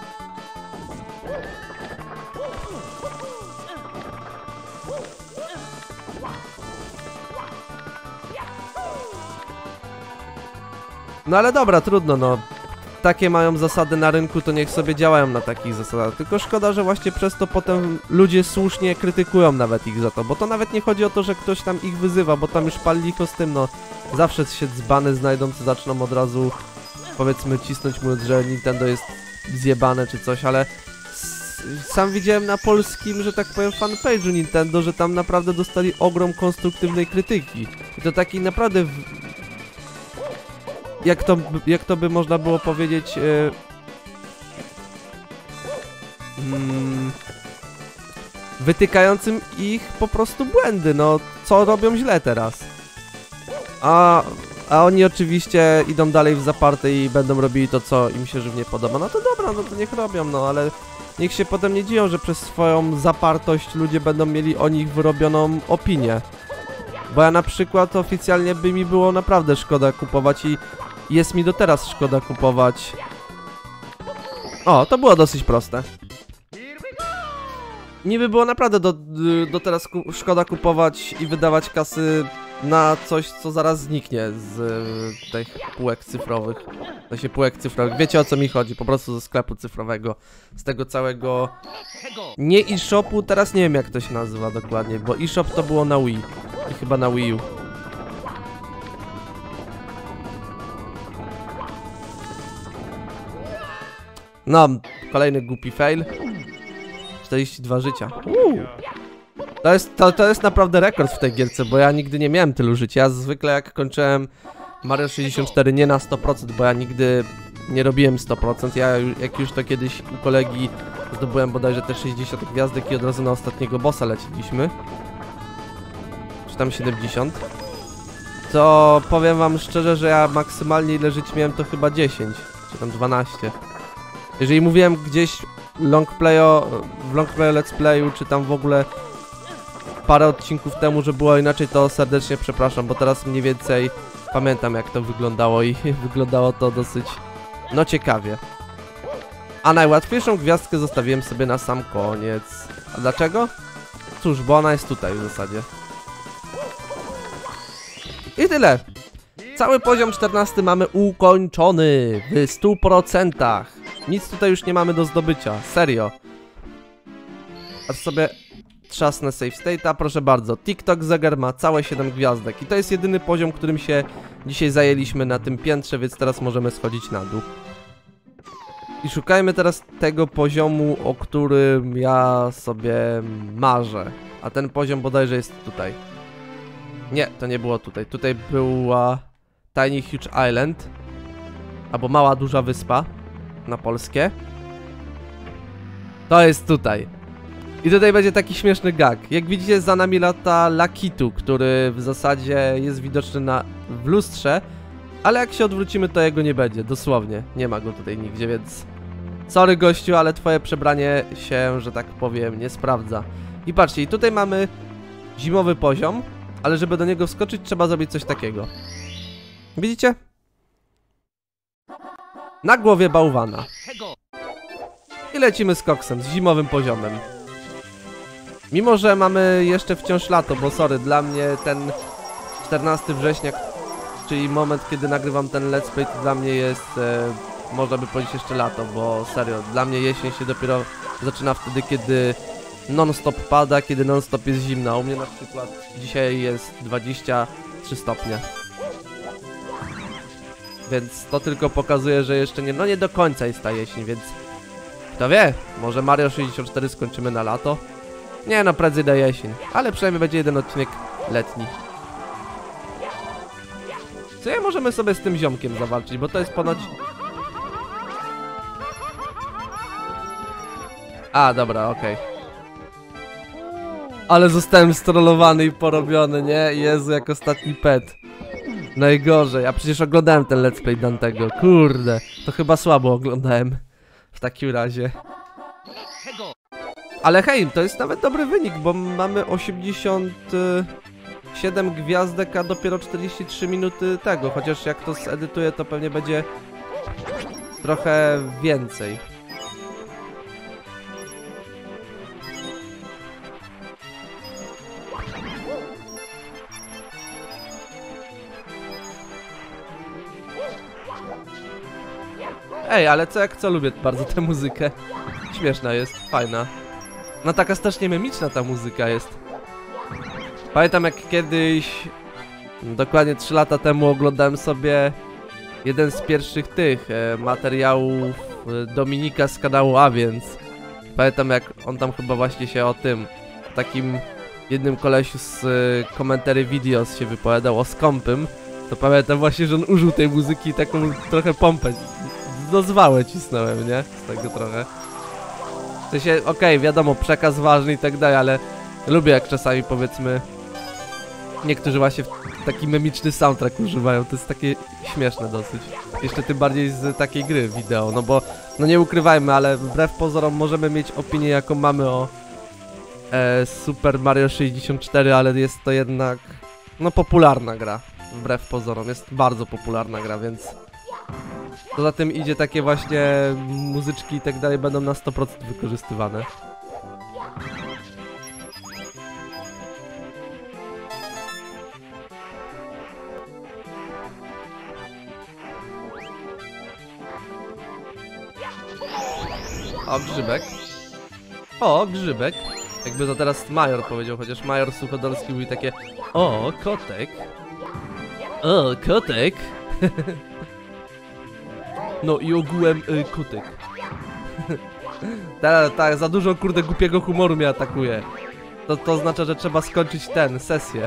No ale dobra, trudno, no. Takie mają zasady na rynku, to niech sobie działają na takich zasadach. Tylko szkoda, że właśnie przez to potem ludzie słusznie krytykują nawet ich za to. Bo to nawet nie chodzi o to, że ktoś tam ich wyzywa, bo tam już pal licho z tym, no. Zawsze się dzbany znajdą, co zaczną od razu, powiedzmy, cisnąć, mówiąc, że Nintendo jest zjebane czy coś, ale sam widziałem na polskim, że tak powiem, fanpage'u Nintendo, że tam naprawdę dostali ogrom konstruktywnej krytyki. I to takiej naprawdę... Jak to by można było powiedzieć, wytykającym ich po prostu błędy, no co robią źle teraz. A oni oczywiście idą dalej w zaparte i będą robili to, co im się żywnie podoba. No to dobra, no to niech robią, no ale niech się potem nie dziwią, że przez swoją zapartość ludzie będą mieli o nich wyrobioną opinię. Bo ja na przykład oficjalnie by mi było naprawdę szkoda kupować i jest mi do teraz szkoda kupować. O, to było dosyć proste. Niby było naprawdę do teraz szkoda kupować i wydawać kasy na coś, co zaraz zniknie z tych półek cyfrowych. Półek cyfrowych. Wiecie, o co mi chodzi, po prostu ze sklepu cyfrowego. Z tego całego... Nie eShopu, teraz nie wiem, jak to się nazywa dokładnie, bo eShop to było na Wii. I chyba na Wii U. No, kolejny głupi fail. 42 życia. To jest naprawdę rekord w tej gierce, bo ja nigdy nie miałem tylu życia. Ja zwykle jak kończyłem Mario 64 nie na 100%, bo ja nigdy nie robiłem 100%. Ja jak już to kiedyś u kolegi zdobyłem bodajże te 60 gwiazdek i od razu na ostatniego bossa leciliśmy. Czy tam 70. To powiem wam szczerze, że ja maksymalnie ile żyć miałem to chyba 10, czy tam 12. Jeżeli mówiłem gdzieś w long playu let's playu, czy tam w ogóle parę odcinków temu, że było inaczej, to serdecznie przepraszam, bo teraz mniej więcej pamiętam jak to wyglądało i wyglądało to dosyć, no ciekawie. A najłatwiejszą gwiazdkę zostawiłem sobie na sam koniec. A dlaczego? Cóż, bo ona jest tutaj w zasadzie. I tyle. Cały poziom 14 mamy ukończony w 100%. Nic tutaj już nie mamy do zdobycia, serio. Aż sobie trzasnę save state'a, proszę bardzo. TikTok Zegar ma całe 7 gwiazdek i to jest jedyny poziom, którym się dzisiaj zajęliśmy na tym piętrze, więc teraz możemy schodzić na dół. I szukajmy teraz tego poziomu, o którym ja sobie marzę. A ten poziom bodajże jest tutaj. Nie, to nie było tutaj. Tutaj była Tiny Huge Island. Albo Mała Duża Wyspa. Na polskie. To jest tutaj. I tutaj będzie taki śmieszny gag. Jak widzicie, za nami lata Lakitu, który w zasadzie jest widoczny w lustrze. Ale jak się odwrócimy, to jego nie będzie. Dosłownie. Nie ma go tutaj nigdzie, więc... Sorry gościu, ale twoje przebranie się, że tak powiem, nie sprawdza. I patrzcie, i tutaj mamy zimowy poziom. Ale żeby do niego wskoczyć, trzeba zrobić coś takiego. Widzicie? Na głowie bałwana. I lecimy z koksem, z zimowym poziomem. Mimo, że mamy jeszcze wciąż lato, bo sorry, dla mnie ten 14 września, czyli moment, kiedy nagrywam ten let's play, to dla mnie jest, można by powiedzieć, jeszcze lato, bo serio, dla mnie jesień się dopiero zaczyna wtedy, kiedy non-stop pada, kiedy non-stop jest zimna. U mnie na przykład dzisiaj jest 23 stopnie. Więc to tylko pokazuje, że jeszcze nie, no nie do końca jest ta jesień, więc kto wie, może Mario 64 skończymy na lato? Nie no, prędzej na jesień, ale przynajmniej będzie jeden odcinek letni. Co ja możemy sobie z tym ziomkiem zawalczyć, bo to jest ponoć... A, dobra, okej. Ale zostałem strollowany i porobiony, nie? Jezu, jak ostatni pet. Najgorzej, a przecież oglądałem ten let's play Dantego, kurde. To chyba słabo oglądałem. W takim razie. Ale hej, to jest nawet dobry wynik, bo mamy 87 gwiazdek, a dopiero 43 minuty tego. Chociaż jak to zedytuję, to pewnie będzie trochę więcej. Ej, ale co jak co, lubię bardzo tę muzykę. Śmieszna jest, fajna. No taka strasznie memiczna ta muzyka jest. Pamiętam jak kiedyś, dokładnie 3 lata temu oglądałem sobie jeden z pierwszych tych materiałów Dominika z kanału A, więc pamiętam jak on tam chyba właśnie się o tym, takim jednym kolesiu z Commentary Videos się wypowiadał o Skąpym. To pamiętam właśnie, że on użył tej muzyki i taką trochę pompę. Do zwałę cisnąłem, nie? Z tego trochę. W sensie, okej, wiadomo, przekaz ważny i tak dalej, ale lubię jak czasami, powiedzmy, niektórzy właśnie taki memiczny soundtrack używają. To jest takie śmieszne dosyć. Jeszcze tym bardziej z takiej gry wideo, no bo, no nie ukrywajmy, ale wbrew pozorom możemy mieć opinię, jaką mamy o Super Mario 64, ale jest to jednak, no, popularna gra. Wbrew pozorom, jest bardzo popularna gra, więc... Poza tym idzie takie właśnie muzyczki i tak dalej będą na 100% wykorzystywane. O, grzybek. O, grzybek. Jakby to teraz Major powiedział, chociaż Major Suchodolski mówi takie: o, kotek. O, kotek. No i ogółem kotek. Tak, za dużo kurde głupiego humoru mnie atakuje. To oznacza, że trzeba skończyć sesję.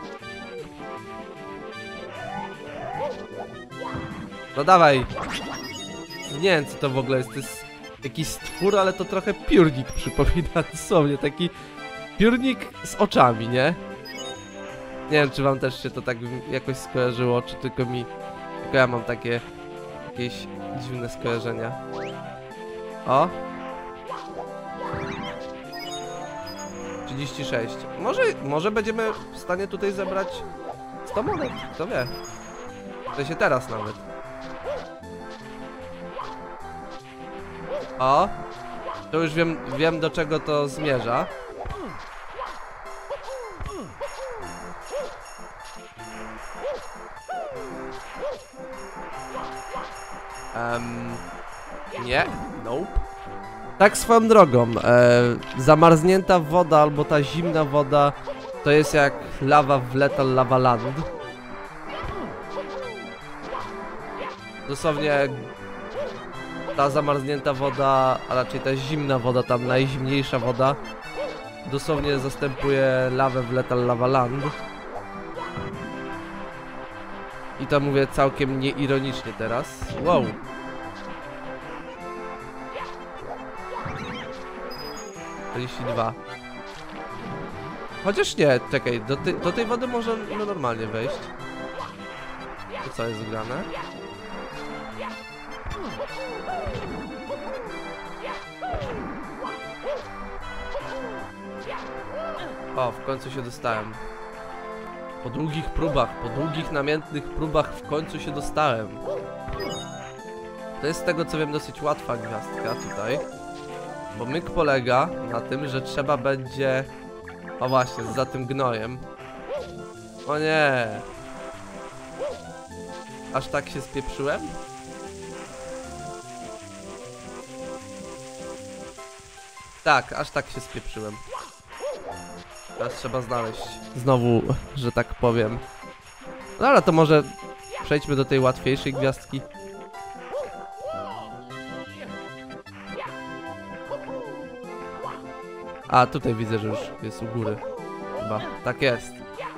No dawaj. Nie wiem co to w ogóle jest, to jest jakiś stwór, ale to trochę piórnik przypomina dosłownie, taki piórnik z oczami, nie? Nie wiem czy wam też się to tak jakoś skojarzyło, czy tylko mi... Tylko ja mam takie... jakieś dziwne skojarzenia. O! 36. Może będziemy w stanie tutaj zebrać 100 monet, kto wie. To się teraz nawet. O! To już wiem do czego to zmierza. Nie, nope. Tak swoją drogą, zamarznięta woda albo ta zimna woda to jest jak lawa w Lethal Lava Land. Dosłownie ta zamarznięta woda, a raczej ta zimna woda, tam najzimniejsza woda dosłownie zastępuje lawę w Lethal Lava Land. I to mówię całkiem nieironicznie teraz. Wow. Chociaż nie, czekaj, do tej wody można normalnie wejść. To co jest grane? O, w końcu się dostałem. Po długich próbach, po długich namiętnych próbach w końcu się dostałem. To jest z tego co wiem dosyć łatwa gwiazdka tutaj. Bo myk polega na tym, że trzeba będzie... O właśnie, za tym gnojem. O nie! Aż tak się spieprzyłem? Tak, aż tak się spieprzyłem. Teraz trzeba znaleźć znowu, że tak powiem. No ale to może przejdźmy do tej łatwiejszej gwiazdki. A, tutaj widzę, że już jest u góry. Chyba, tak jest.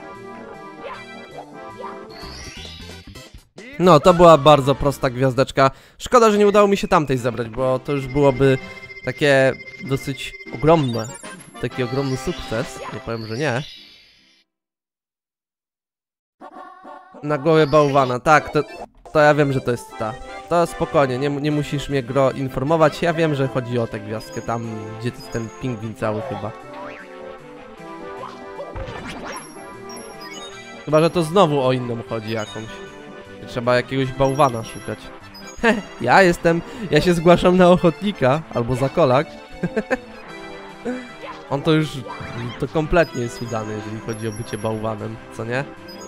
No, to była bardzo prosta gwiazdeczka. Szkoda, że nie udało mi się tamtej zebrać, bo to już byłoby takie dosyć ogromne. Taki ogromny sukces, nie powiem, że nie. Na głowie bałwana, tak, to ja wiem, że to jest ta. To spokojnie, nie musisz mnie gro informować, ja wiem, że chodzi o tę gwiazdkę, tam gdzie jest ten pingwin cały chyba. Chyba, że to znowu o inną chodzi jakąś. Trzeba jakiegoś bałwana szukać. Ja się zgłaszam na ochotnika, albo zakolak. On to już, to kompletnie jest udany, jeżeli chodzi o bycie bałwanem, co nie?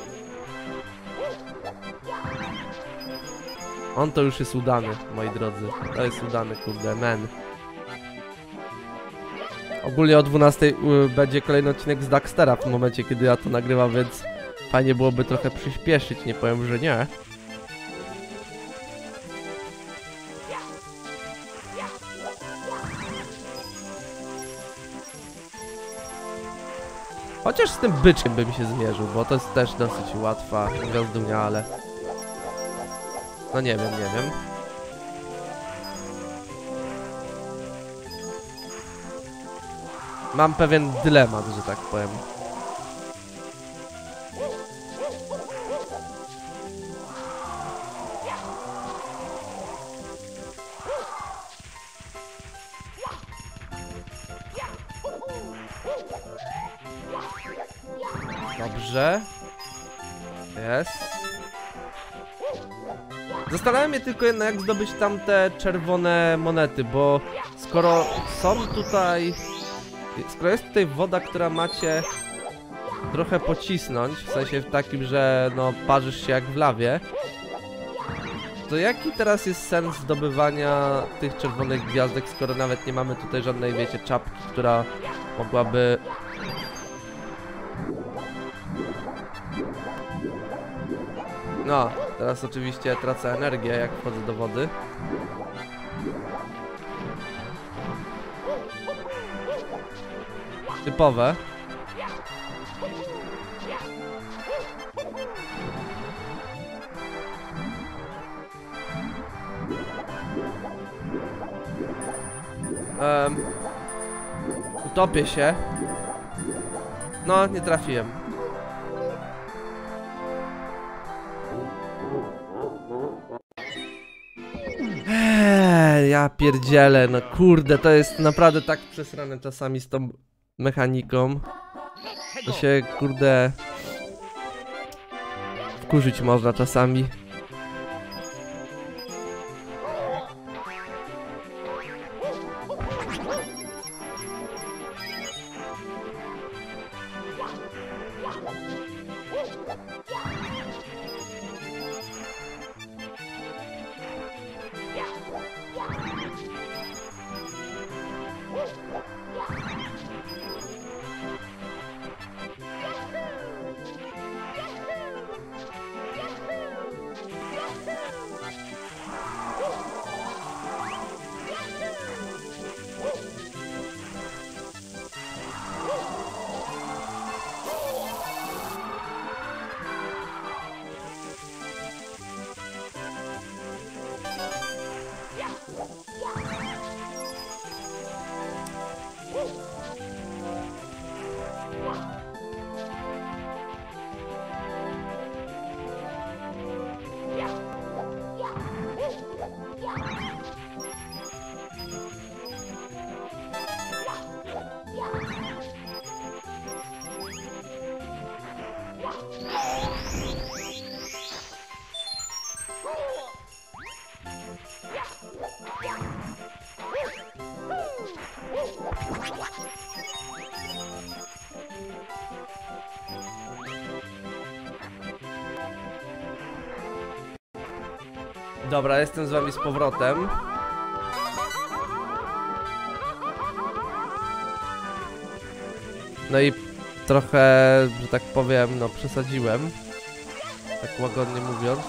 On to już jest udany, moi drodzy. To jest udany, kurde, man. Ogólnie o 12 będzie kolejny odcinek z Daxtera w tym momencie, kiedy ja to nagrywam, więc fajnie byłoby trochę przyspieszyć, nie powiem, że nie. Chociaż z tym byczkiem bym się zmierzył, bo to jest też dosyć łatwa gwiazdunia, ale... No nie wiem. Mam pewien dylemat, że tak powiem. Dobrze. Jest. Zastanawiam się tylko jednak, jak zdobyć tamte czerwone monety, bo skoro są tutaj... Skoro jest tutaj woda, która macie trochę pocisnąć, w sensie takim, że no parzysz się jak w lawie, to jaki teraz jest sens zdobywania tych czerwonych gwiazdek, skoro nawet nie mamy tutaj żadnej, wiecie, czapki, która mogłaby... No, teraz oczywiście tracę energię, jak wchodzę do wody. typowe. Utopię się. No, nie trafiłem. Ja pierdzielę, no kurde, to jest naprawdę tak przesrane czasami z tą mechaniką. To się, kurde, wkurzyć można czasami. Dobra, jestem z wami z powrotem. No i trochę, że tak powiem, no przesadziłem. Tak łagodnie mówiąc.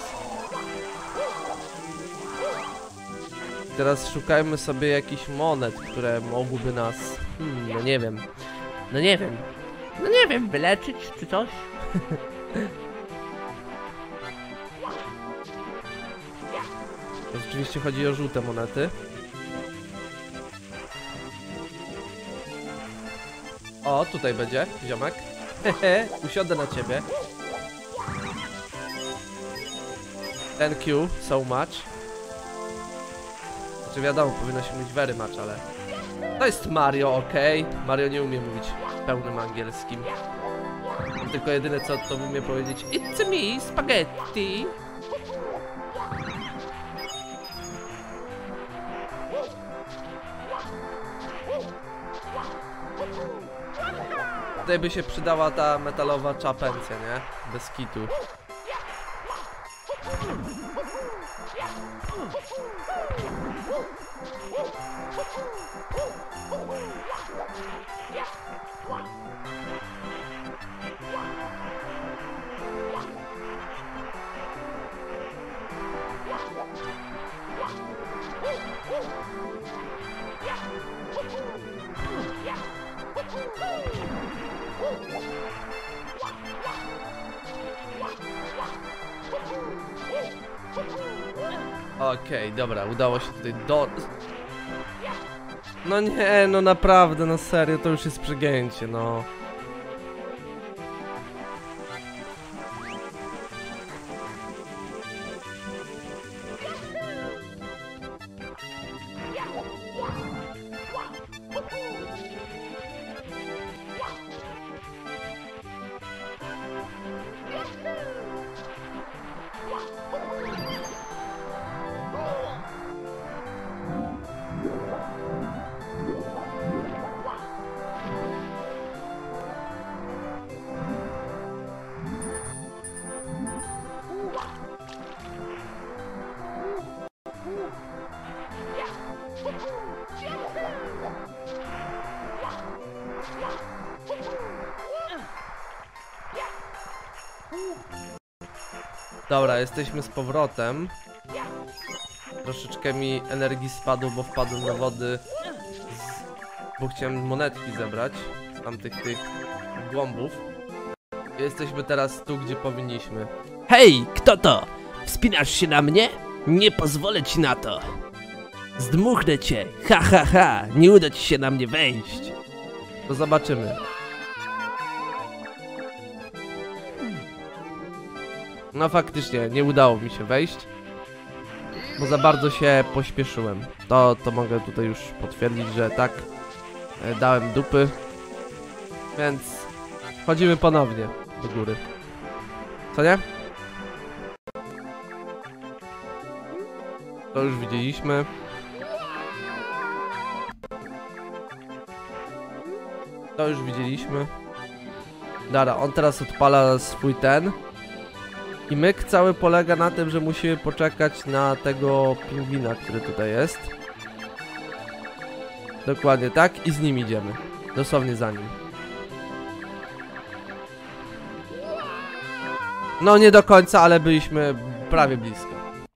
Teraz szukajmy sobie jakichś monet, które mogłyby nas... no nie wiem. No nie wiem. No nie wiem, wyleczyć czy coś? To rzeczywiście chodzi o żółte monety. O, tutaj będzie, ziomek. Hehe, usiądę na ciebie. Thank you so much. Znaczy wiadomo, powinno się mówić very much, ale... To jest Mario, okej. Mario nie umie mówić pełnym angielskim. Tylko jedyne co to umie powiedzieć It's me, spaghetti. Tutaj by się przydała ta metalowa czapencja, nie? Bez kitu. Okej, dobra, udało się tutaj No nie, no naprawdę, no serio, to już jest przegięcie, no. Dobra, jesteśmy z powrotem. Troszeczkę mi energii spadło, bo wpadłem do wody, bo chciałem monetki zebrać z tamtych tych głąbów. Jesteśmy teraz tu, gdzie powinniśmy. Hej, kto to? Wspinasz się na mnie? Nie pozwolę ci na to. Zdmuchnę cię, ha ha ha, nie uda ci się na mnie wejść. To zobaczymy. No faktycznie, nie udało mi się wejść, bo za bardzo się pośpieszyłem. To mogę tutaj już potwierdzić, że tak, dałem dupy. Więc chodzimy ponownie do góry. Co nie? To już widzieliśmy. To już widzieliśmy. Dobra, on teraz odpala swój ten. I myk cały polega na tym, że musimy poczekać na tego pingwina, który tutaj jest. Dokładnie tak i z nim idziemy. Dosłownie za nim. No nie do końca, ale byliśmy prawie blisko.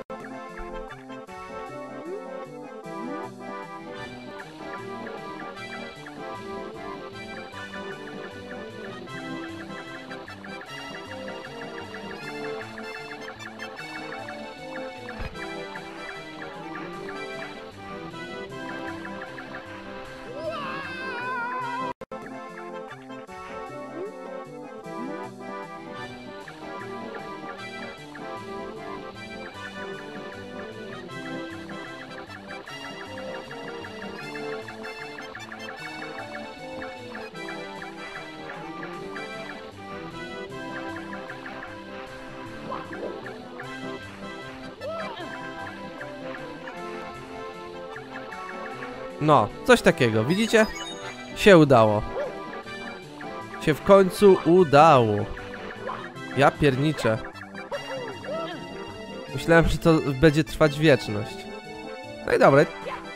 No, coś takiego, widzicie? Się udało. Się w końcu udało. Ja pierniczę. Myślałem, że to będzie trwać wieczność. No i dobra.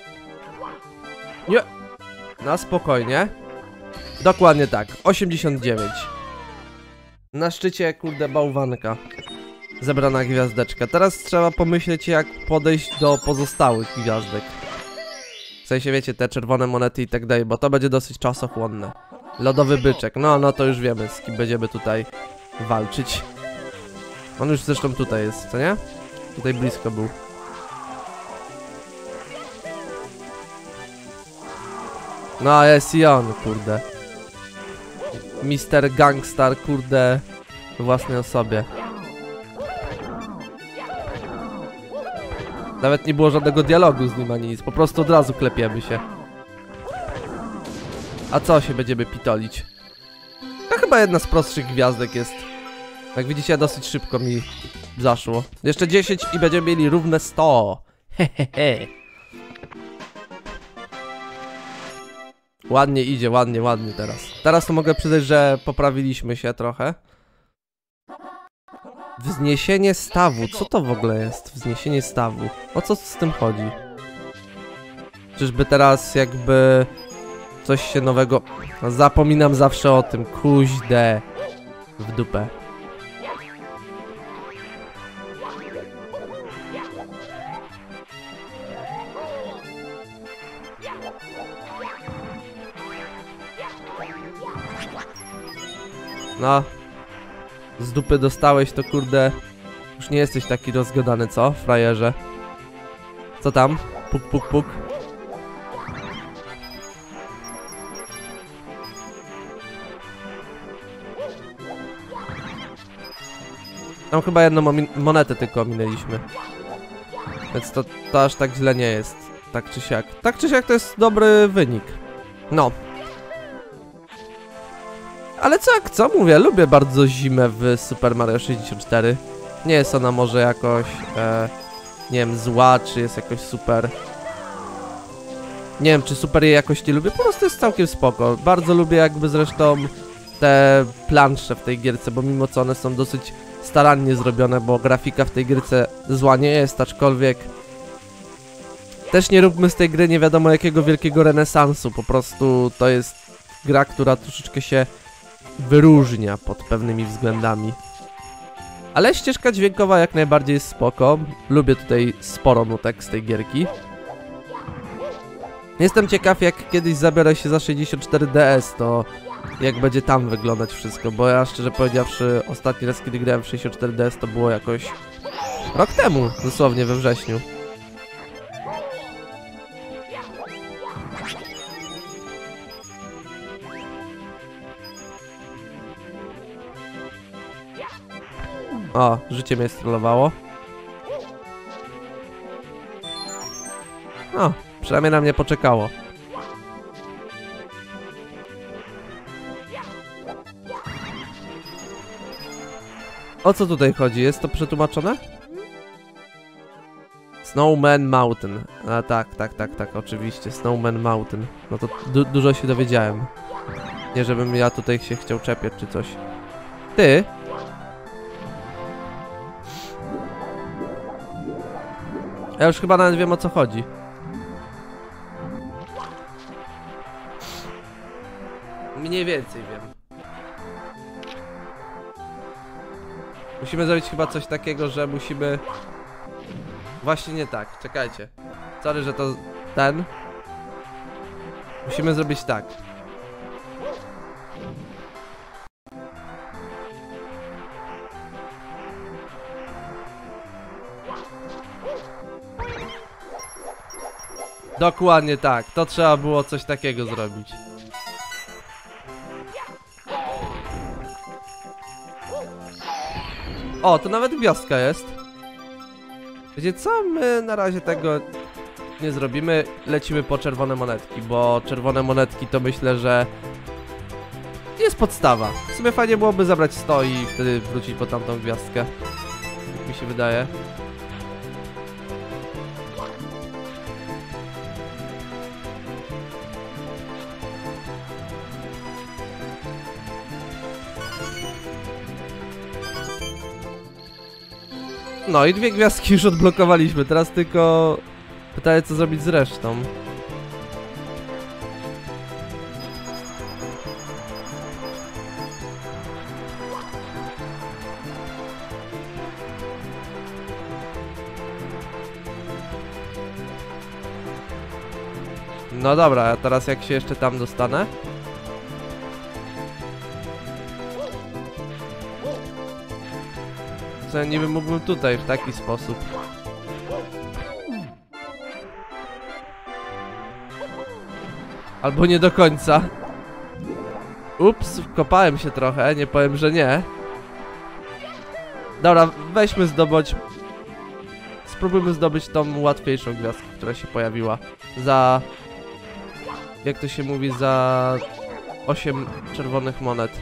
Nie. Na spokojnie. Dokładnie tak, 89. Na szczycie, kurde, bałwanka. Zebrana gwiazdeczka. Teraz trzeba pomyśleć, jak podejść do pozostałych gwiazdek. W sensie, wiecie, te czerwone monety i tak dalej, bo to będzie dosyć czasochłonne. Lodowy byczek, no to już wiemy, z kim będziemy tutaj walczyć. On już zresztą tutaj jest, co nie? Tutaj blisko był. No, jest i on, kurde. Mister Gangstar, kurde, w własnej osobie. Nawet nie było żadnego dialogu z nim ani nic, po prostu od razu klepiemy się. A co się będziemy pitolić? To chyba jedna z prostszych gwiazdek jest. Jak widzicie, dosyć szybko mi zaszło. Jeszcze 10 i będziemy mieli równe 100. Hehehe. Ładnie idzie, ładnie teraz. Teraz to mogę przyznać, że poprawiliśmy się trochę. Wzniesienie stawu. Co to w ogóle jest? Wzniesienie stawu. O co z tym chodzi? Czyżby teraz jakby coś się nowego... No, zapominam zawsze o tym. Kuźde. W dupę. No. Z dupy dostałeś, to kurde. Już nie jesteś taki rozgadany, co? Frajerze. Co tam? Puk, puk, puk. Tam chyba jedną monetę tylko minęliśmy. Więc to aż tak źle nie jest. Tak czy siak. Tak czy siak to jest dobry wynik. No. Ale co jak co? Mówię, lubię bardzo zimę w Super Mario 64. Nie jest ona może jakoś, nie wiem, zła, czy jest jakoś super. Nie wiem, czy super jej jakoś nie lubię, po prostu jest całkiem spoko. Bardzo lubię jakby zresztą te plansze w tej gierce, bo mimo co one są dosyć starannie zrobione, bo grafika w tej gierce zła nie jest, aczkolwiek też nie róbmy z tej gry nie wiadomo jakiego wielkiego renesansu, po prostu to jest gra, która troszeczkę się wyróżnia pod pewnymi względami. Ale ścieżka dźwiękowa jak najbardziej jest spoko. Lubię tutaj sporo nutek z tej gierki. Jestem ciekaw, jak kiedyś zabiorę się za 64DS, to jak będzie tam wyglądać wszystko, bo ja szczerze powiedziawszy ostatni raz kiedy grałem w 64DS to było jakoś rok temu, dosłownie we wrześniu. O, życie mnie strollowało. O, przynajmniej na mnie poczekało. O co tutaj chodzi? Jest to przetłumaczone? Snowman Mountain. A tak, oczywiście. Snowman Mountain. No to dużo się dowiedziałem. Nie żebym ja tutaj się chciał czepiać czy coś. Ty? Ja już chyba nawet wiem o co chodzi. Mniej więcej wiem. Musimy zrobić chyba coś takiego, że musimy... Właśnie nie tak, czekajcie. Sorry, że to ten. Musimy zrobić tak. Dokładnie tak, to trzeba było coś takiego zrobić. O, to nawet gwiazdka jest. Wiecie co? My na razie tego nie zrobimy. Lecimy po czerwone monetki, bo czerwone monetki to myślę, że jest podstawa. W sumie fajnie byłoby zabrać 100 i wtedy wrócić po tamtą gwiazdkę. Jak mi się wydaje. No i 2 gwiazdki już odblokowaliśmy, teraz tylko pytanie co zrobić z resztą. No dobra, a teraz jak się jeszcze tam dostanę? Co ja niby mógłbym tutaj w taki sposób. Albo nie do końca. Ups, wkopałem się trochę, nie powiem, że nie. Dobra, weźmy zdobyć. Spróbujmy zdobyć tą łatwiejszą gwiazdkę, która się pojawiła. Za... Jak to się mówi? Za 8 czerwonych monet.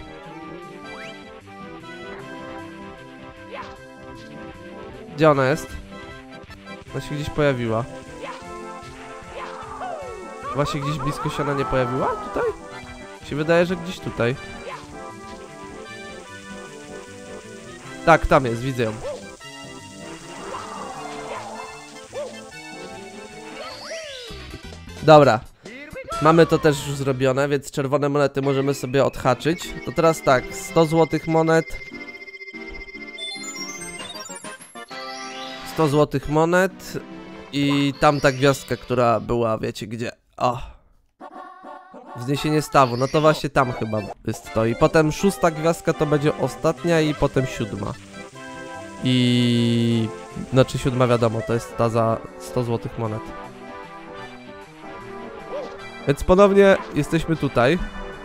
Gdzie ona jest? Ona się gdzieś pojawiła. Właśnie gdzieś blisko się ona nie pojawiła? Tutaj? Mi się wydaje, że gdzieś tutaj. Tak, tam jest, widzę ją. Dobra. Mamy to też już zrobione, więc czerwone monety możemy sobie odhaczyć. To teraz tak, 100 złotych monet. 100 złotych monet i tamta gwiazdka, która była, wiecie gdzie. O! Wzniesienie stawu, no to właśnie tam chyba jest to. I potem 6. gwiazdka to będzie ostatnia i potem 7. I... Znaczy 7 wiadomo, to jest ta za 100 złotych monet. Więc ponownie jesteśmy tutaj.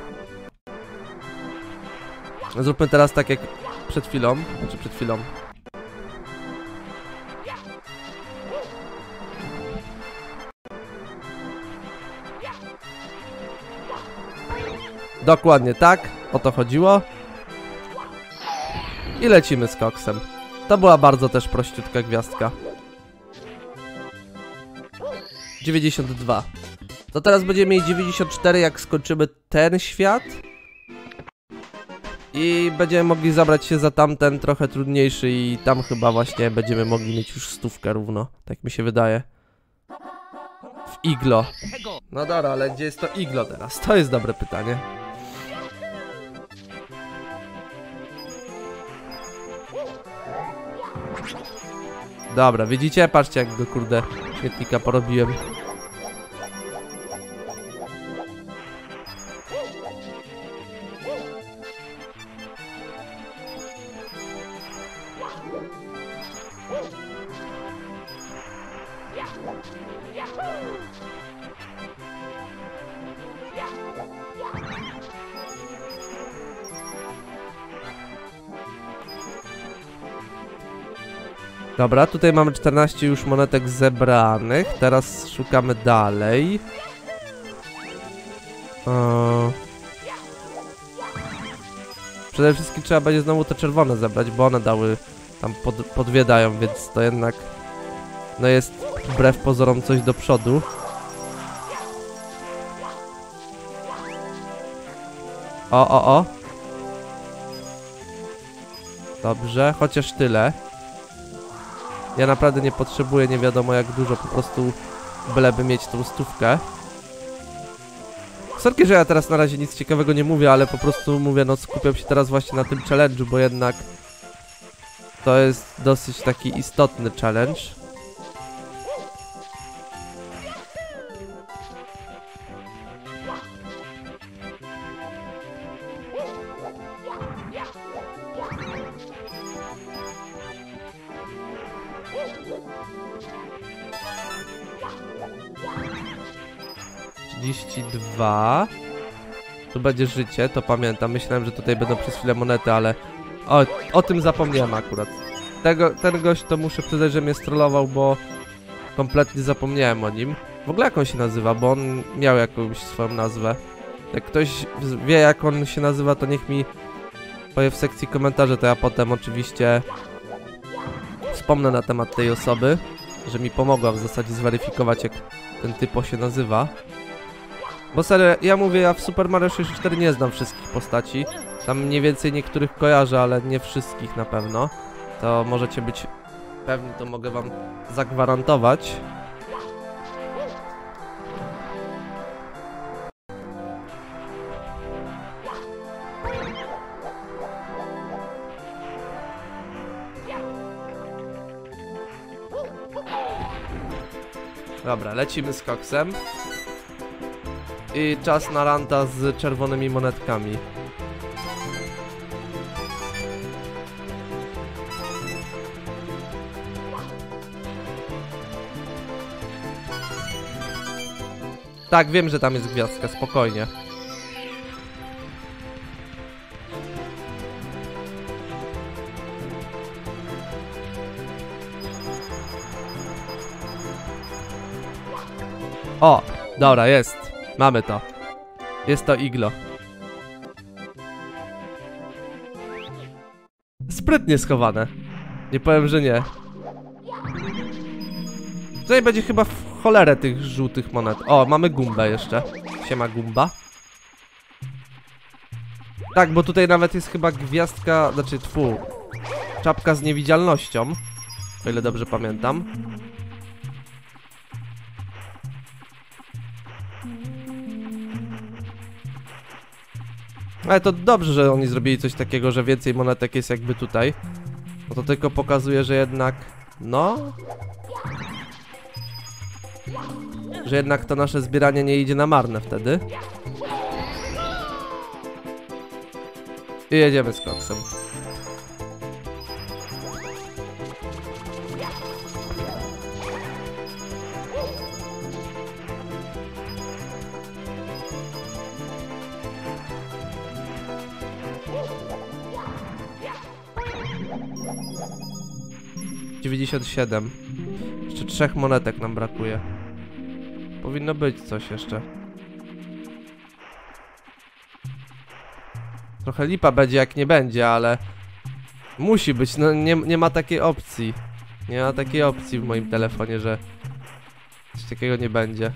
Zróbmy teraz tak jak przed chwilą. Znaczy przed chwilą. Dokładnie tak, o to chodziło. I lecimy z koksem. To była bardzo też prościutka gwiazdka. 92. To teraz będziemy mieli 94, jak skończymy ten świat. I będziemy mogli zabrać się za tamten trochę trudniejszy i tam chyba właśnie będziemy mogli mieć już 100 równo. Tak mi się wydaje. W iglo. No dobra, ale gdzie jest to iglo teraz? To jest dobre pytanie. Dobra, widzicie? Patrzcie jak go kurde śmietnika porobiłem. Dobra, tutaj mamy 14 już monetek zebranych. Teraz szukamy dalej. Przede wszystkim trzeba będzie znowu te czerwone zebrać, bo one dały tam podwiedają, więc to jednak no jest wbrew pozorom coś do przodu. O. Dobrze, chociaż tyle. Ja naprawdę nie potrzebuję nie wiadomo jak dużo, po prostu byleby mieć tą stówkę. Sorki, że ja teraz na razie nic ciekawego nie mówię, ale po prostu mówię, no skupiam się teraz właśnie na tym challenge'u, bo jednak to jest dosyć taki istotny challenge. Tu będzie życie, to pamiętam. Myślałem, że tutaj będą przez chwilę monety, ale o tym zapomniałem akurat. Ten gość to muszę przyznać, że mnie strollował, bo kompletnie zapomniałem o nim. W ogóle jak on się nazywa, bo on miał jakąś swoją nazwę. Jak ktoś wie jak on się nazywa, to niech mi powie w sekcji komentarzy, to ja potem oczywiście wspomnę na temat tej osoby, że mi pomogła w zasadzie zweryfikować jak ten typo się nazywa. Bo serio, ja mówię, ja w Super Mario 64 nie znam wszystkich postaci. Tam mniej więcej niektórych kojarzę, ale nie wszystkich na pewno. To możecie być pewni, to mogę wam zagwarantować. Dobra, lecimy z koksem. I czas na ranta z czerwonymi monetkami. Tak, wiem, że tam jest gwiazdka, spokojnie. O, dobra, jest. Mamy to. Jest to iglo. Sprytnie schowane. Nie powiem, że nie. Tutaj będzie chyba w cholerę tych żółtych monet. O, mamy Gumbę jeszcze. Siema Gumba. Tak, bo tutaj nawet jest chyba gwiazdka, znaczy czapka z niewidzialnością. O ile dobrze pamiętam. Ale to dobrze, że oni zrobili coś takiego, że więcej monetek jest jakby tutaj. No to tylko pokazuje, że jednak... No... Że jednak to nasze zbieranie nie idzie na marne wtedy. I jedziemy z koksem. $97. Jeszcze 3 monetek nam brakuje. Powinno być coś jeszcze. Trochę lipa będzie jak nie będzie, ale musi być, no nie ma takiej opcji. Nie ma takiej opcji w moim telefonie, że coś takiego nie będzie.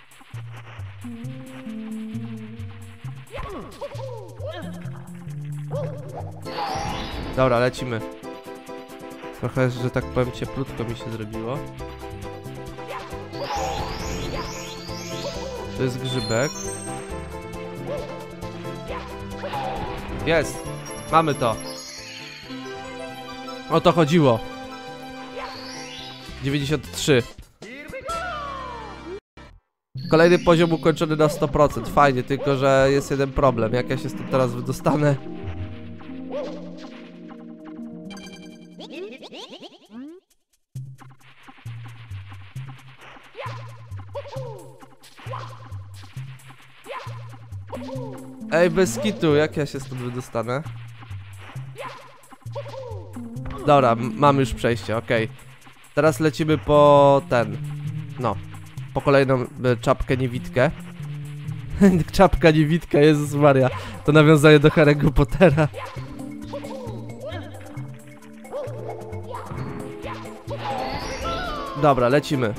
Dobra, lecimy. Trochę, że tak powiem, cieplutko mi się zrobiło. To jest grzybek. Jest! Mamy to! O to chodziło! 93. Kolejny poziom ukończony na 100%. Fajnie, tylko że jest jeden problem. Jak ja się stąd teraz wydostanę? Ej, bez kitu, jak ja się stąd wydostanę? Dobra, mam już przejście, okej. Teraz lecimy po ten. No, po kolejną czapkę niewidkę. Czapka niewidka, Jezus Maria. To nawiązanie do Harry'ego Pottera. Dobra, lecimy.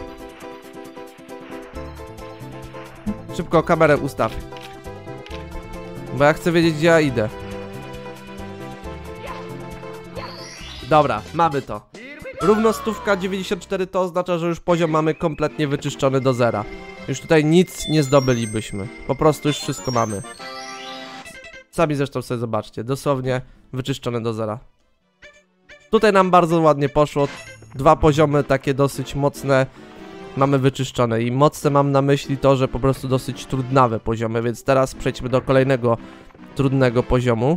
Szybko kamerę ustaw. Bo ja chcę wiedzieć, gdzie ja idę. Dobra, mamy to. Równo stówka 94 to oznacza, że już poziom mamy kompletnie wyczyszczony do zera. Już tutaj nic nie zdobylibyśmy. Po prostu już wszystko mamy. Sami zresztą sobie zobaczcie. Dosłownie wyczyszczone do zera. Tutaj nam bardzo ładnie poszło. 2 poziomy takie dosyć mocne mamy wyczyszczone. I mocne mam na myśli to, że po prostu dosyć trudnawe poziomy. Więc teraz przejdźmy do kolejnego trudnego poziomu.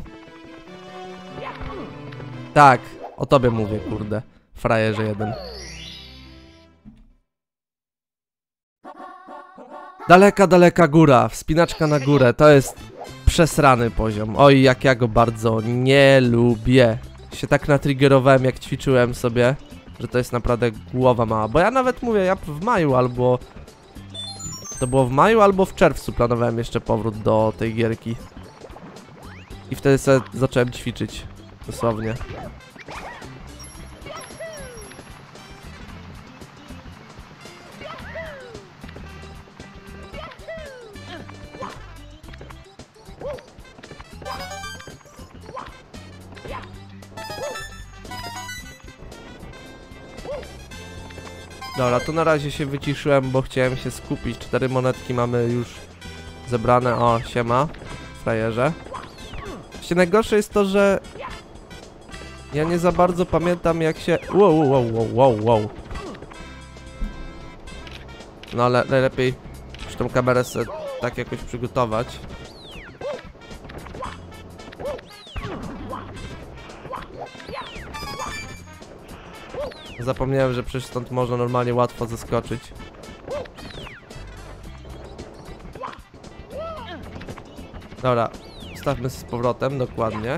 Tak, o tobie mówię, kurde. Frajerze jeden. Daleka, daleka góra. Wspinaczka na górę. To jest przesrany poziom. Oj, jak ja go bardzo nie lubię. Się tak natriggerowałem, jak ćwiczyłem sobie, że to jest naprawdę głowa mała. Bo ja nawet mówię, ja w maju albo... To było w maju albo w czerwcu planowałem jeszcze powrót do tej gierki. I wtedy sobie zacząłem ćwiczyć. Dosłownie. Dobra, tu na razie się wyciszyłem, bo chciałem się skupić. 4 monetki mamy już zebrane. O, siema, frajerze. Właśnie najgorsze jest to, że ja nie za bardzo pamiętam, jak się... Wow. No ale najlepiej już tą kamerę sobie tak jakoś przygotować. Zapomniałem, że przecież stąd można normalnie łatwo zeskoczyć. Dobra, stawmy z powrotem, dokładnie.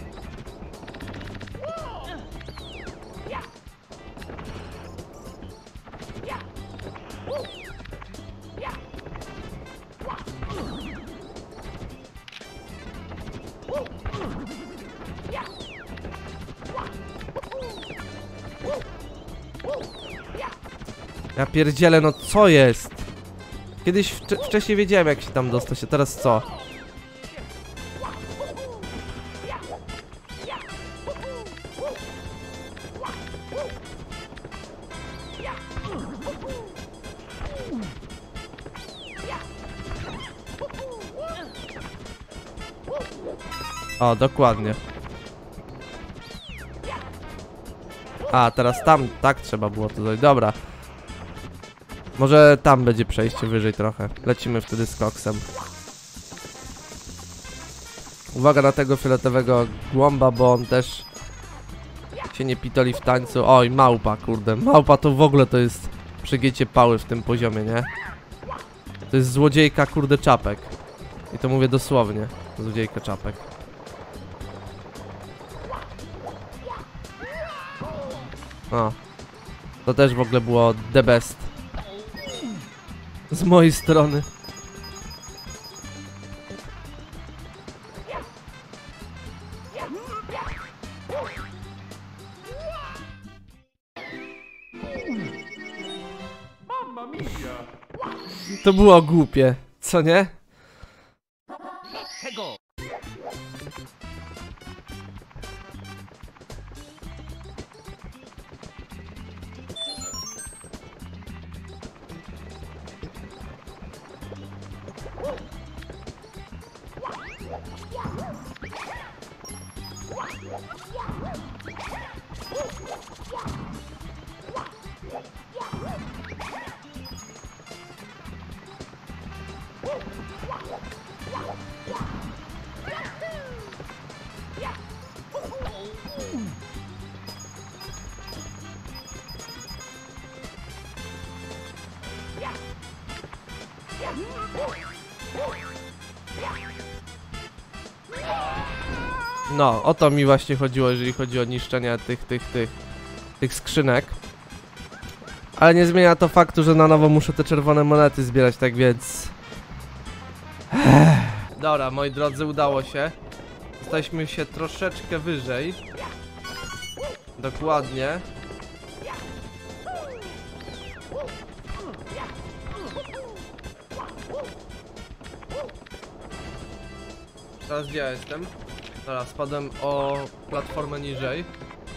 Ja pierdzielę, no co jest? Kiedyś wcześniej wiedziałem, jak się tam dostać, a teraz co? O, dokładnie. A, teraz tam, tak trzeba było to zrobić, dobra. Może tam będzie przejście wyżej trochę. Lecimy wtedy z koksem. Uwaga na tego fioletowego głąba, bo on też się nie pitoli w tańcu. Oj, małpa, kurde. Małpa to w ogóle to jest przegięcie pały w tym poziomie, nie? To jest złodziejka, kurde, czapek. I to mówię dosłownie. Złodziejka czapek. O. To też w ogóle było the best. Z mojej strony. To było głupie, co nie? No, o to mi właśnie chodziło, jeżeli chodzi o niszczenie tych skrzynek. Ale nie zmienia to faktu, że na nowo muszę te czerwone monety zbierać, tak więc... Dobra, moi drodzy, udało się. Dostaliśmy się troszeczkę wyżej. Dokładnie. Teraz gdzie ja jestem? Dobra, spadłem o platformę niżej.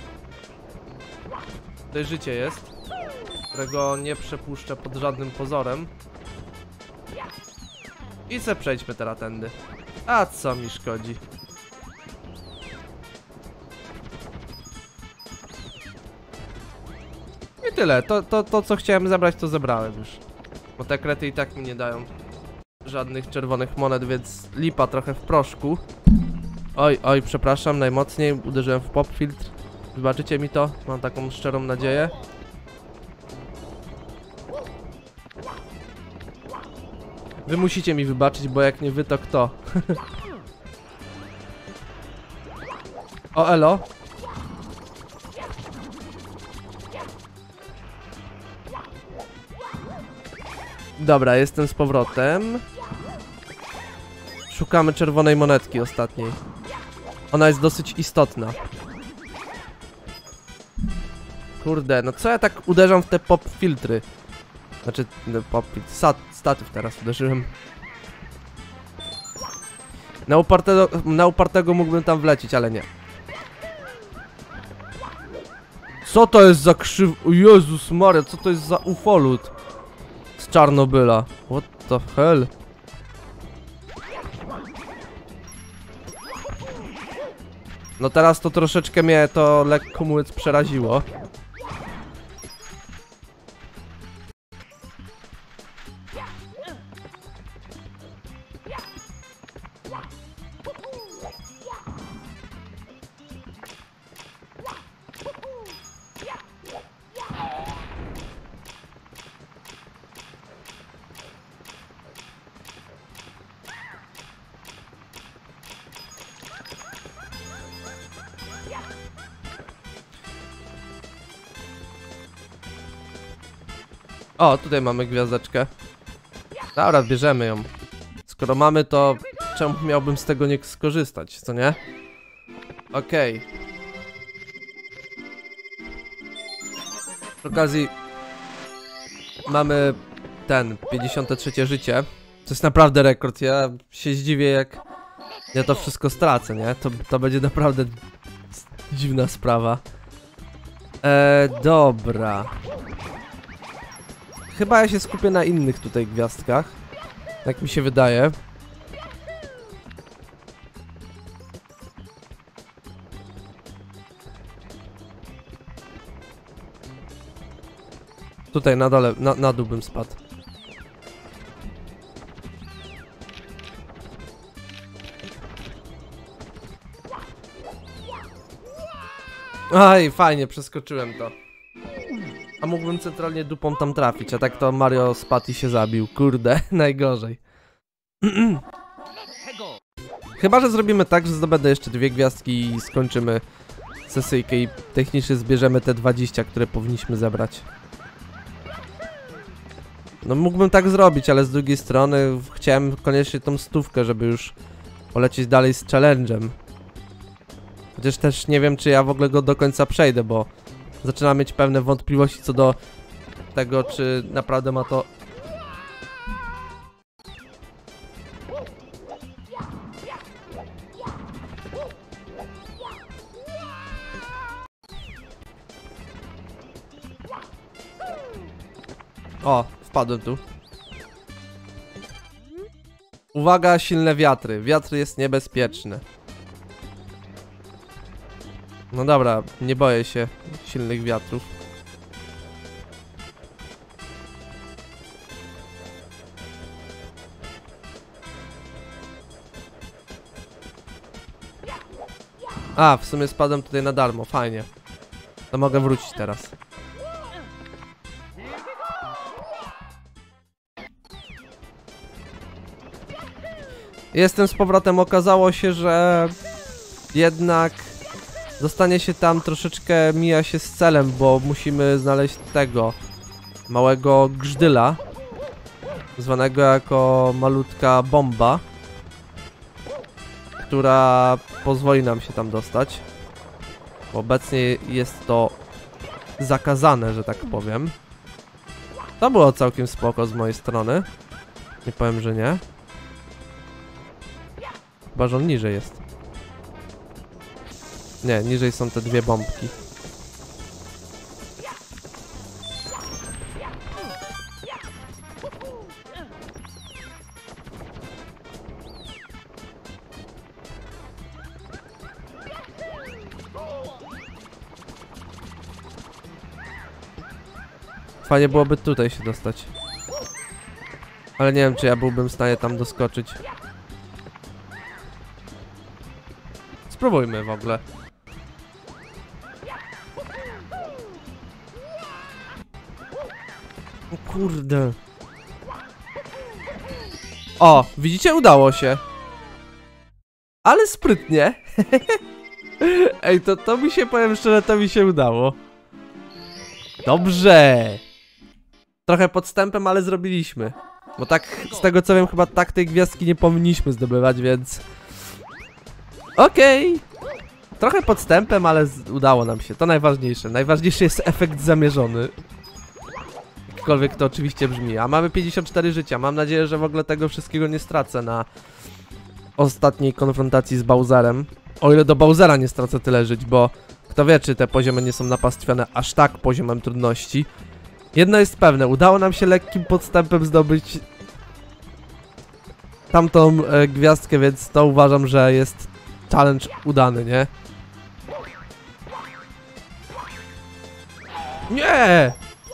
Tutaj życie jest, którego nie przepuszczę pod żadnym pozorem. I se przejdźmy teraz tędy. A co mi szkodzi? I tyle, to co chciałem zebrać, to zebrałem już. Bo te krety i tak mi nie dają żadnych czerwonych monet, więc lipa trochę w proszku. Oj, przepraszam, najmocniej uderzyłem w pop filtr. Wybaczycie mi to, mam taką szczerą nadzieję. Wy musicie mi wybaczyć, bo jak nie wy, to kto? O, elo. Dobra, jestem z powrotem. Szukamy czerwonej monetki ostatniej. Ona jest dosyć istotna. Kurde, no co ja tak uderzam w te pop filtry? Znaczy, pop filtry, statyw teraz uderzyłem. Na upartego mógłbym tam wlecieć, ale nie. Co to jest za krzyw... O Jezus Maria, co to jest za ufolut? Z Czarnobyla. What the hell? No teraz to troszeczkę mnie to lekko mówiąc przeraziło. O, tutaj mamy gwiazdeczkę. Dobra, bierzemy ją. Skoro mamy, to czemu miałbym z tego nie skorzystać, co nie? Okej. Przy okazji mamy 53 życie. To jest naprawdę rekord. Ja się zdziwię, jak ja to wszystko stracę, nie? To będzie naprawdę dziwna sprawa. Dobra. Chyba ja się skupię na innych tutaj gwiazdkach. Tak mi się wydaje. Tutaj na dole, na dół bym spadł. Aj, fajnie, przeskoczyłem to. A mógłbym centralnie dupą tam trafić, a tak to Mario spadł i się zabił. Kurde, najgorzej. Chyba że zrobimy tak, że zdobędę jeszcze 2 gwiazdki i skończymy sesyjkę i technicznie zbierzemy te 20, które powinniśmy zebrać. No mógłbym tak zrobić, ale z drugiej strony chciałem koniecznie tą 100, żeby już polecieć dalej z challenge'em. Chociaż też nie wiem, czy ja w ogóle go do końca przejdę, bo zaczynam mieć pewne wątpliwości co do tego, czy naprawdę ma to... O, wpadłem tu. Uwaga, silne wiatry. Wiatr jest niebezpieczny. No dobra, nie boję się silnych wiatrów. A, w sumie spadłem tutaj na darmo, fajnie. To mogę wrócić teraz. Jestem z powrotem, okazało się, że jednak dostanie się tam troszeczkę, mija się z celem, bo musimy znaleźć tego małego grzyla, zwanego jako malutka bomba, która pozwoli nam się tam dostać. Obecnie jest to zakazane, że tak powiem. To było całkiem spoko z mojej strony. Nie powiem, że nie. Chyba, że on niżej jest. Nie, niżej są te dwie bombki. Fajnie byłoby tutaj się dostać. Ale nie wiem, czy ja byłbym w stanie tam doskoczyć. Spróbujmy w ogóle. O kurde. O, widzicie? Udało się. Ale sprytnie. Ej, to mi się, powiem szczerze, to mi się udało. Dobrze. Trochę podstępem, ale zrobiliśmy. Bo tak, z tego co wiem, chyba tak tej gwiazdki nie powinniśmy zdobywać, więc... Okej. Trochę podstępem, ale udało nam się. To najważniejsze. Najważniejszy jest efekt zamierzony. Jakkolwiek to oczywiście brzmi. A mamy 54 życia. Mam nadzieję, że w ogóle tego wszystkiego nie stracę na ostatniej konfrontacji z Bowserem. O ile do Bowsera nie stracę tyle żyć, bo kto wie, czy te poziomy nie są napastwione aż tak poziomem trudności. Jedno jest pewne, udało nam się lekkim podstępem zdobyć tamtą gwiazdkę, więc to uważam, że jest challenge udany, nie? Nie!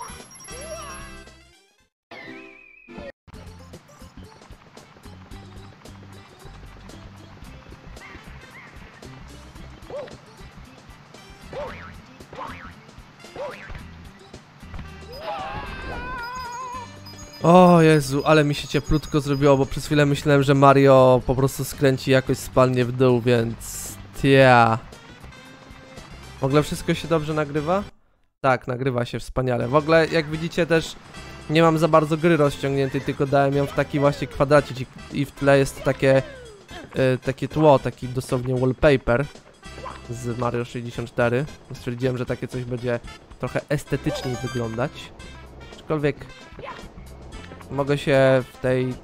O Jezu, ale mi się cieplutko zrobiło, bo przez chwilę myślałem, że Mario po prostu skręci jakoś spalnie w dół, więc... Tia. W ogóle wszystko się dobrze nagrywa? Tak, nagrywa się wspaniale. W ogóle, jak widzicie, też nie mam za bardzo gry rozciągniętej, tylko dałem ją w taki właśnie kwadracik i w tle jest takie tło, taki dosłownie wallpaper z Mario 64. Stwierdziłem, że takie coś będzie trochę estetyczniej wyglądać. Aczkolwiek mogę się w tej...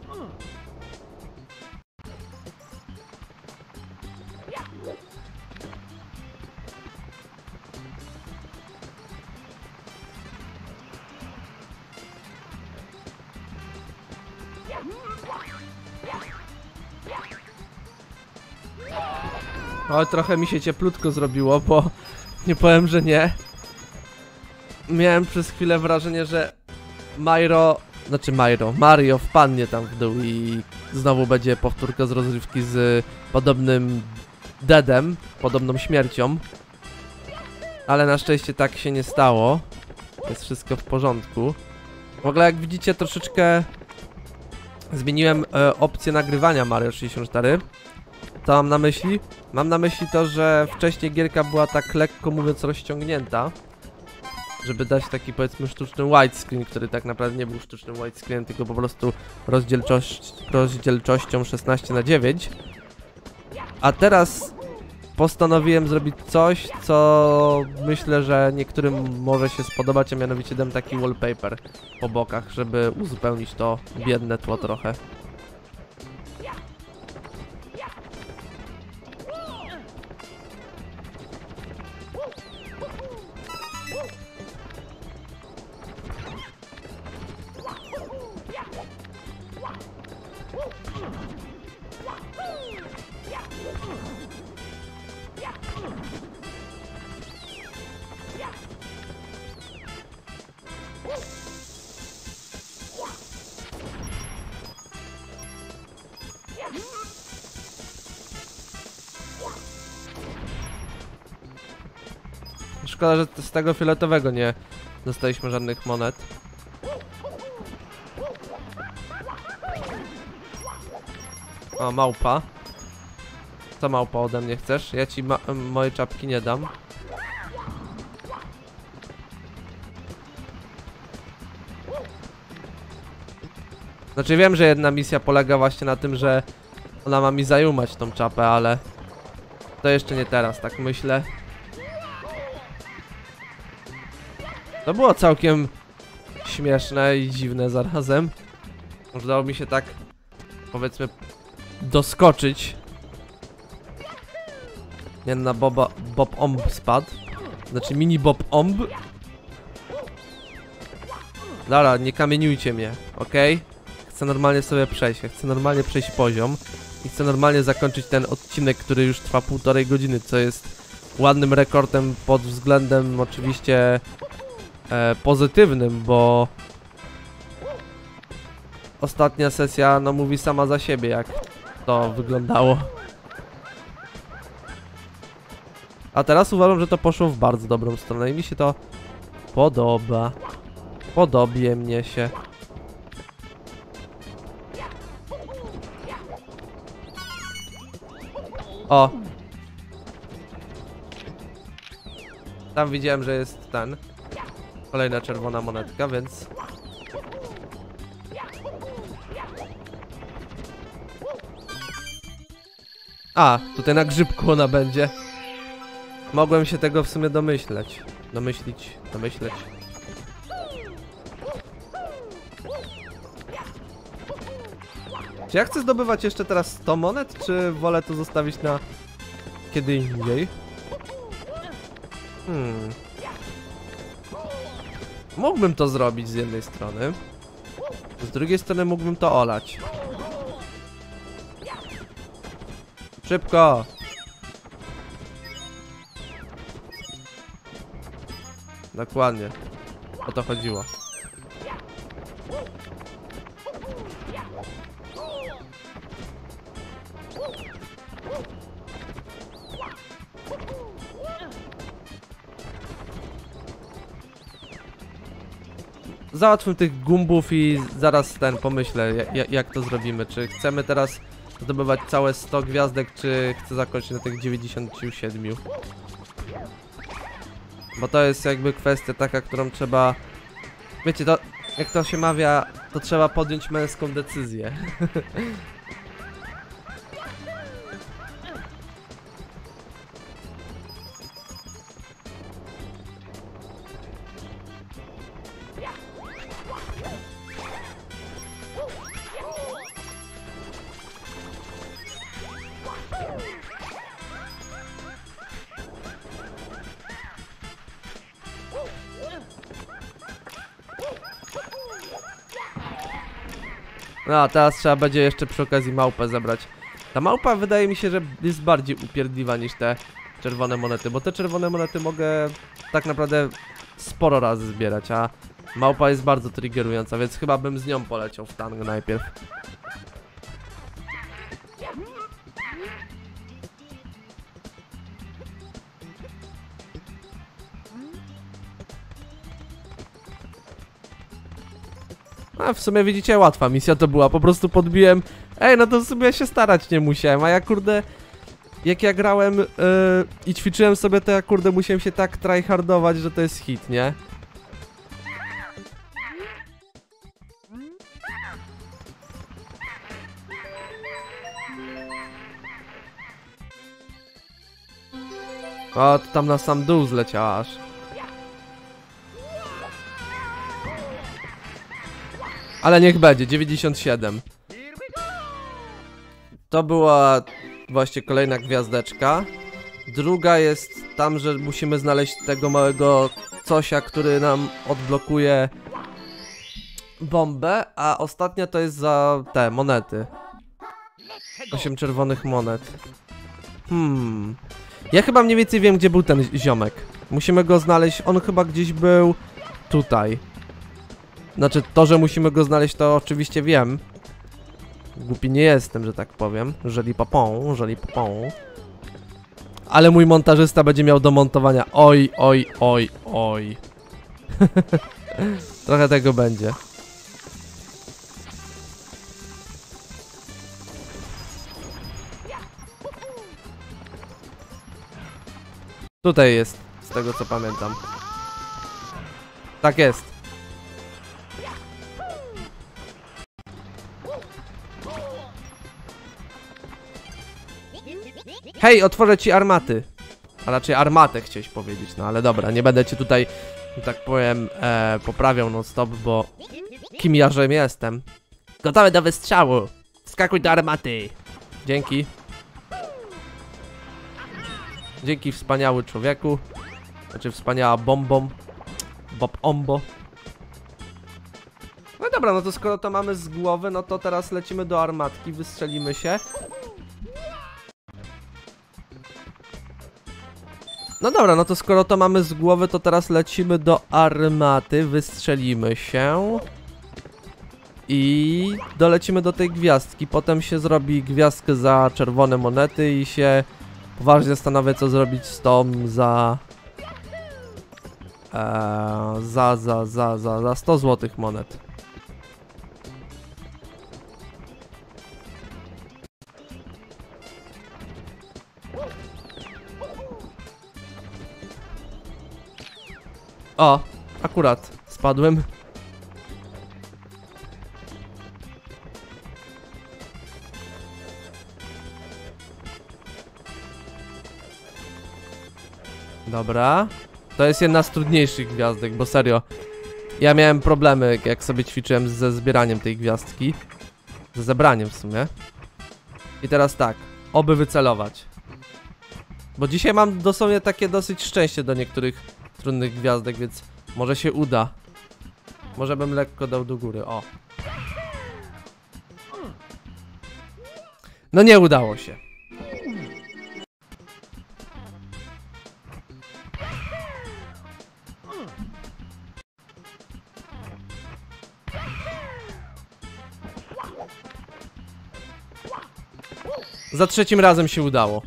O, trochę mi się cieplutko zrobiło, bo nie powiem, że nie. Miałem przez chwilę wrażenie, że Mario wpadnie tam w dół i znowu będzie powtórka z rozrywki z podobnym deadem, podobną śmiercią. Ale na szczęście tak się nie stało. Jest wszystko w porządku. W ogóle jak widzicie, troszeczkę zmieniłem opcję nagrywania Mario 64. Co mam na myśli? Mam na myśli to, że wcześniej gierka była tak lekko mówiąc rozciągnięta, żeby dać taki, powiedzmy, sztuczny widescreen, który tak naprawdę nie był sztucznym widescreenem, tylko po prostu rozdzielczością 16:9. A teraz postanowiłem zrobić coś, co myślę, że niektórym może się spodobać, a mianowicie dam taki wallpaper po bokach, żeby uzupełnić to biedne tło trochę. Szkoda, że z tego fioletowego nie dostaliśmy żadnych monet. O, małpa. Co małpa ode mnie chcesz? Ja ci moje czapki nie dam. Znaczy wiem, że jedna misja polega właśnie na tym, że ona ma mi zajumać tą czapę, ale to jeszcze nie teraz, tak myślę. To było całkiem śmieszne i dziwne zarazem. Udało mi się tak, powiedzmy, doskoczyć. Nie na Bob Omb spadł. Znaczy mini Bob Omb. Dobra, nie kamieniujcie mnie, okej? Chcę normalnie sobie przejść, ja chcę normalnie przejść poziom. I chcę normalnie zakończyć ten odcinek, który już trwa 1,5 godziny, co jest ładnym rekordem pod względem oczywiście pozytywnym, bo ostatnia sesja no mówi sama za siebie, jak to wyglądało. A teraz uważam, że to poszło w bardzo dobrą stronę i mi się to podoba. Podobie mnie się. O! Tam widziałem, że jest ten. Kolejna czerwona monetka, więc... A, tutaj na grzybku ona będzie. Mogłem się tego w sumie domyśleć. Domyślić. Czy ja chcę zdobywać jeszcze teraz 100 monet, czy wolę to zostawić na kiedy indziej? Mógłbym to zrobić z jednej strony. Z drugiej strony mógłbym to olać. Szybko! Dokładnie. O to chodziło. Załatwmy tych gumbów i zaraz pomyślę, jak to zrobimy. Czy chcemy teraz zdobywać całe 100 gwiazdek, czy chcę zakończyć na tych 97? Bo to jest jakby kwestia taka, którą trzeba... Wiecie, to jak to się mawia, to trzeba podjąć męską decyzję. No, a teraz trzeba będzie jeszcze przy okazji małpę zebrać. Ta małpa wydaje mi się, że jest bardziej upierdliwa niż te czerwone monety, bo te czerwone monety mogę tak naprawdę sporo razy zbierać, a małpa jest bardzo triggerująca, więc chyba bym z nią poleciał w tang najpierw. A w sumie widzicie, łatwa misja to była, po prostu podbiłem. Ej, no to w sumie się starać nie musiałem, a ja kurde... Jak ja grałem i ćwiczyłem sobie, to ja kurde musiałem się tak tryhardować, że to jest hit, nie? O, to tam na sam dół zleciała aż. Ale niech będzie, 97. To była właśnie kolejna gwiazdeczka. Druga jest tam, że musimy znaleźć tego małego cosia, który nam odblokuje bombę, a ostatnia to jest za te monety. 8 czerwonych monet. Ja chyba mniej więcej wiem, gdzie był ten ziomek. Musimy go znaleźć, on chyba gdzieś był tutaj. Znaczy to, że musimy go znaleźć, to oczywiście wiem. Głupi nie jestem, że tak powiem. Jeżeli popą. Ale mój montażysta będzie miał do montowania. Oj. Trochę tego będzie. Tutaj jest, z tego co pamiętam. Tak jest. Hej, otworzę ci armaty. A raczej armatę chciałeś powiedzieć, no ale dobra, nie będę cię tutaj, tak powiem, poprawiał non stop, bo kim ja żem jestem. Gotowy do wystrzału. Wskakuj do armaty. Dzięki. Dzięki, wspaniały człowieku. Znaczy wspaniała bombą. Bob ombo. No dobra, no to skoro to mamy z głowy, no to teraz lecimy do armatki, wystrzelimy się. No dobra, no to skoro to mamy z głowy, to teraz lecimy do armaty, wystrzelimy się. I dolecimy do tej gwiazdki, potem się zrobi gwiazdkę za czerwone monety i się poważnie zastanawiam, co zrobić z tą za 100 złotych monet. O, akurat spadłem. Dobra. To jest jedna z trudniejszych gwiazdek, bo serio. Ja miałem problemy, jak sobie ćwiczyłem ze zbieraniem tej gwiazdki. Ze zebraniem w sumie. I teraz tak, oby wycelować. Bo dzisiaj mam dosłownie takie dosyć szczęście do niektórych trudnych gwiazdek, więc może się uda. Może bym lekko dał do góry, o. No nie udało się. Za trzecim razem się udało.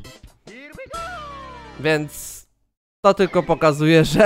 Więc to tylko pokazuje, że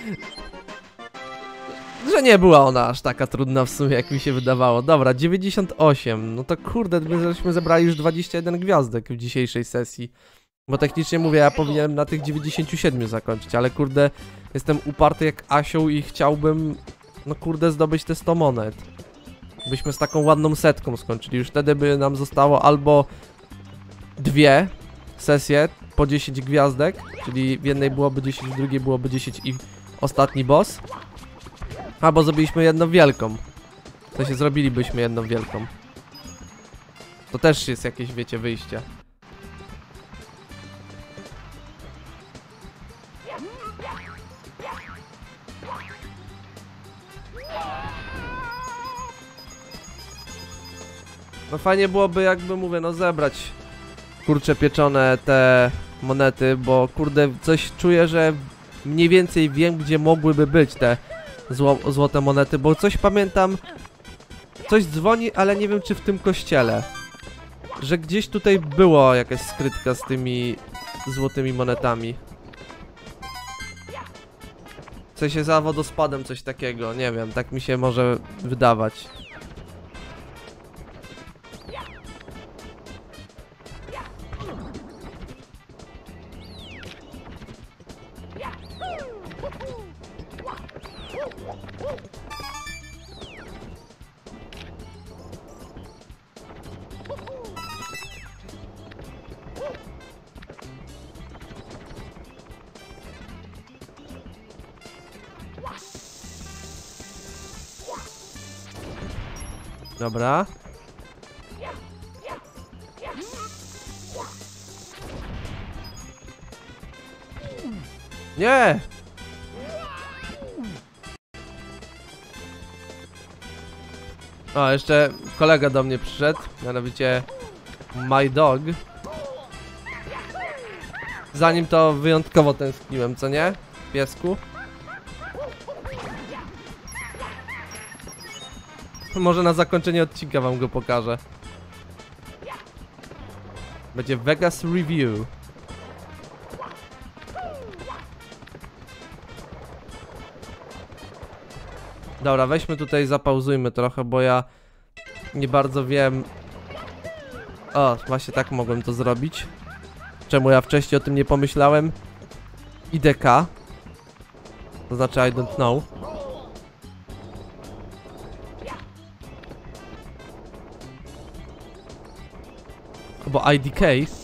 nie była ona aż taka trudna w sumie, jak mi się wydawało. Dobra, 98. No to kurde, my żeśmy zebrali już 21 gwiazdek w dzisiejszej sesji. Bo technicznie mówię, ja powinienem na tych 97 zakończyć, ale kurde, jestem uparty jak asioł i chciałbym, no kurde, zdobyć te 100 monet. Byśmy z taką ładną setką skończyli. Już wtedy by nam zostało albo 2 sesje po 10 gwiazdek, czyli w jednej byłoby 10, w drugiej byłoby 10 i ostatni boss. Albo zrobiliśmy jedną wielką. W sensie zrobilibyśmy jedną wielką. To też jest jakieś, wiecie, wyjście. No fajnie byłoby, jakby mówię, no zebrać kurcze pieczone te monety, bo kurde, coś czuję, że mniej więcej wiem, gdzie mogłyby być te złote monety, bo coś pamiętam, coś dzwoni, ale nie wiem, czy w tym kościele, że gdzieś tutaj było jakaś skrytka z tymi złotymi monetami. W sensie za wodospadem coś takiego, nie wiem, tak mi się może wydawać. Dobra. Nie! O, jeszcze kolega do mnie przyszedł, mianowicie My Dog. Zanim to wyjątkowo tęskniłem, co nie? Piesku. Może na zakończenie odcinka wam go pokażę. Będzie Vegas Review. Dobra, weźmy tutaj, zapauzujmy trochę, bo ja nie bardzo wiem. O, właśnie tak mogłem to zrobić. Czemu ja wcześniej o tym nie pomyślałem? IDK. To znaczy I don't know. Bo IDK.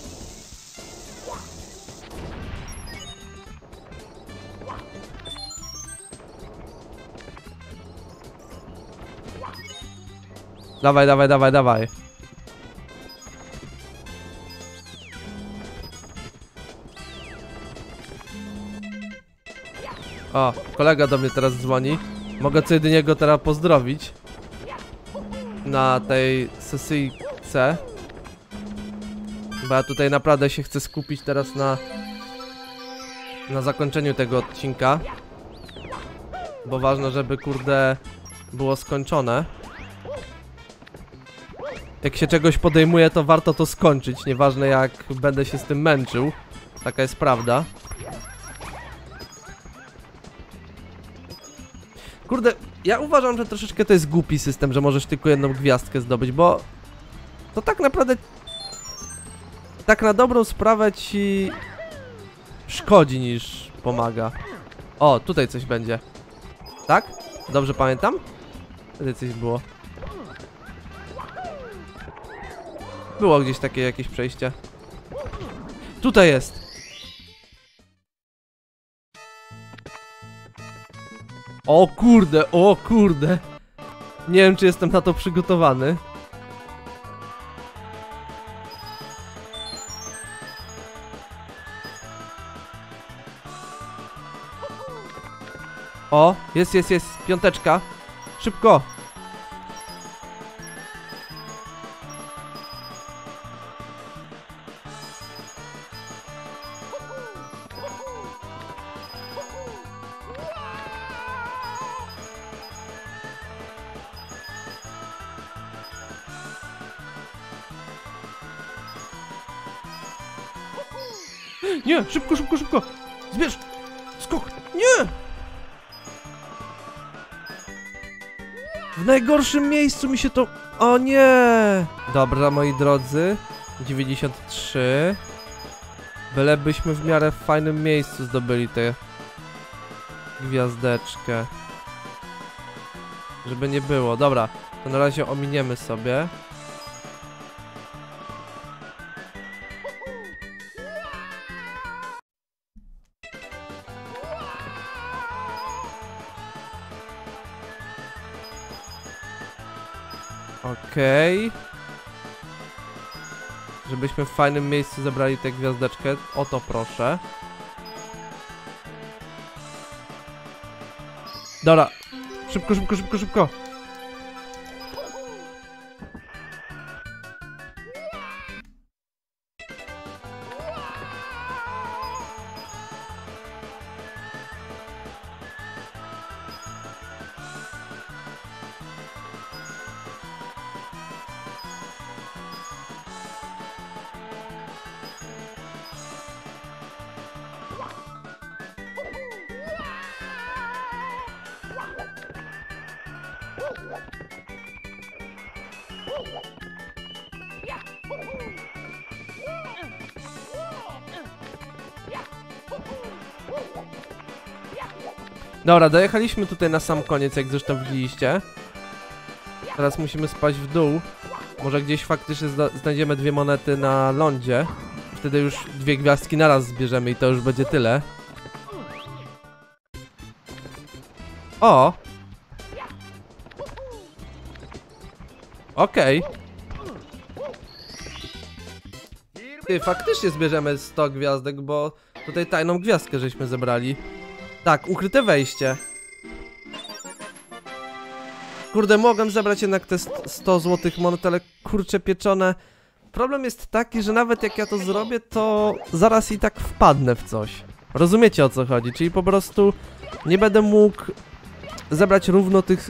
Dawaj, dawaj, dawaj, dawaj. O, kolega do mnie teraz dzwoni. Mogę co jedynie go teraz pozdrowić. Na tej sesyjce. Bo ja tutaj naprawdę się chcę skupić teraz na zakończeniu tego odcinka. Bo ważne, żeby kurde było skończone. Jak się czegoś podejmuje, to warto to skończyć. Nieważne jak będę się z tym męczył. Taka jest prawda. Kurde, ja uważam, że troszeczkę to jest głupi system, że możesz tylko jedną gwiazdkę zdobyć, bo to tak naprawdę tak na dobrą sprawę ci szkodzi niż pomaga. O, tutaj coś będzie. Tak? Dobrze pamiętam? Tutaj coś było. Było gdzieś takie jakieś przejście. Tutaj jest. O kurde, o kurde. Nie wiem, czy jestem na to przygotowany. O, jest, jest, jest. Piąteczka. Szybko. Nie, szybko, szybko, szybko. Zbierz. Skok. Nie. W najgorszym miejscu mi się to... O nie. Dobra, moi drodzy. 93. Bylebyśmy w miarę w fajnym miejscu zdobyli tę gwiazdeczkę. Żeby nie było. Dobra, to na razie ominiemy sobie. Okej. Żebyśmy w fajnym miejscu zebrali tę gwiazdeczkę. O to proszę. Dobra. Szybko, szybko, szybko, szybko. Dobra, dojechaliśmy tutaj na sam koniec, jak zresztą widzieliście. Teraz musimy spaść w dół. Może gdzieś faktycznie znajdziemy dwie monety na lądzie. Wtedy już dwie gwiazdki naraz zbierzemy i to już będzie tyle. O! Okej. Ty, faktycznie zbierzemy 100 gwiazdek, bo tutaj tajną gwiazdkę żeśmy zebrali. Tak, ukryte wejście. Kurde, mogłem zebrać jednak te 100 złotych monet, ale kurcze pieczone. Problem jest taki, że nawet jak ja to zrobię, to zaraz i tak wpadnę w coś. Rozumiecie, o co chodzi? Czyli po prostu nie będę mógł zebrać równo tych...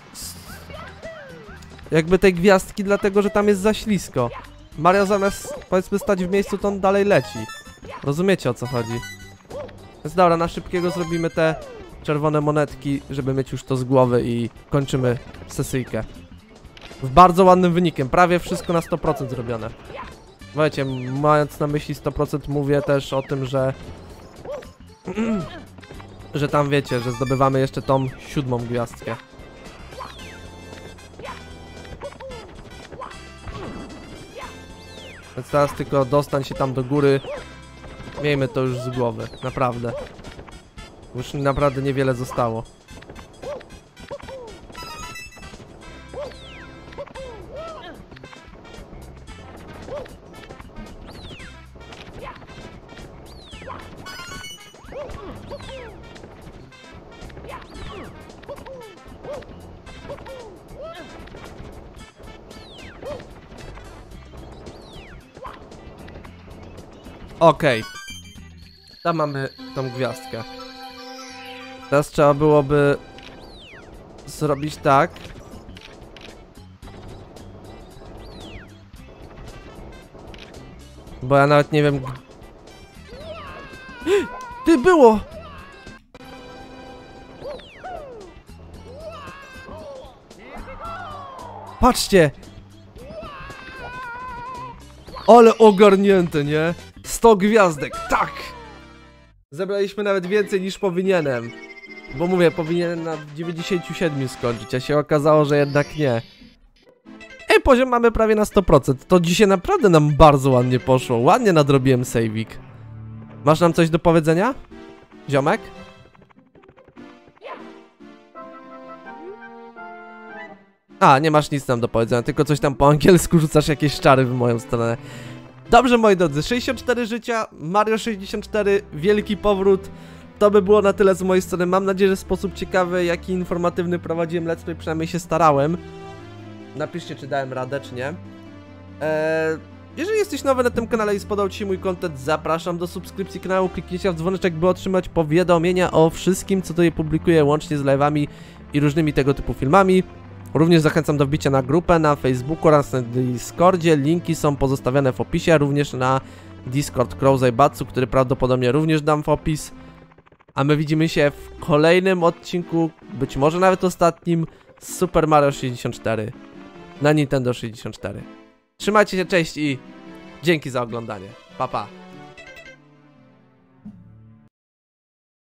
jakby tej gwiazdki, dlatego że tam jest za ślisko. Mario zamiast, powiedzmy, stać w miejscu, to on dalej leci. Rozumiecie, o co chodzi? Więc dobra, na szybkiego zrobimy te czerwone monetki, żeby mieć już to z głowy i kończymy sesyjkę. Z bardzo ładnym wynikiem, prawie wszystko na 100% zrobione. Wiecie, mając na myśli 100%, mówię też o tym, że że tam wiecie, że zdobywamy jeszcze tą 7. gwiazdkę. Więc teraz tylko dostań się tam do góry. Miejmy to już z głowy, naprawdę. Już naprawdę niewiele zostało. Okej. Tam mamy tą gwiazdkę. Teraz trzeba byłoby zrobić tak. Bo ja nawet nie wiem. Ty było! Patrzcie! Ale ogarnięte, nie? 100 gwiazdek, tak! Zebraliśmy nawet więcej niż powinienem. Bo mówię, powinienem na 97 skończyć, a się okazało, że jednak nie. Ej, poziom mamy prawie na 100%. To dzisiaj naprawdę nam bardzo ładnie poszło. Ładnie nadrobiłem save'ik. Masz nam coś do powiedzenia? Ziomek? A, nie masz nic nam do powiedzenia, tylko coś tam po angielsku rzucasz jakieś czary w moją stronę. Dobrze, moi drodzy, 64 życia, Mario 64, wielki powrót. To by było na tyle z mojej strony. Mam nadzieję, że w sposób ciekawy, jak i informatywny prowadziłem let's play, przynajmniej się starałem. Napiszcie, czy dałem radę, czy nie. Jeżeli jesteś nowy na tym kanale i spodobał ci się mój content, zapraszam do subskrypcji kanału, kliknijcie w dzwoneczek, by otrzymać powiadomienia o wszystkim, co tutaj publikuję, łącznie z live'ami i różnymi tego typu filmami. Również zachęcam do wbicia na grupę na Facebooku oraz na Discordzie. Linki są pozostawione w opisie, również na Discord Crowzaibatsu, który prawdopodobnie również dam w opis. A my widzimy się w kolejnym odcinku, być może nawet ostatnim, z Super Mario 64 na Nintendo 64. Trzymajcie się, cześć i dzięki za oglądanie. Pa, pa.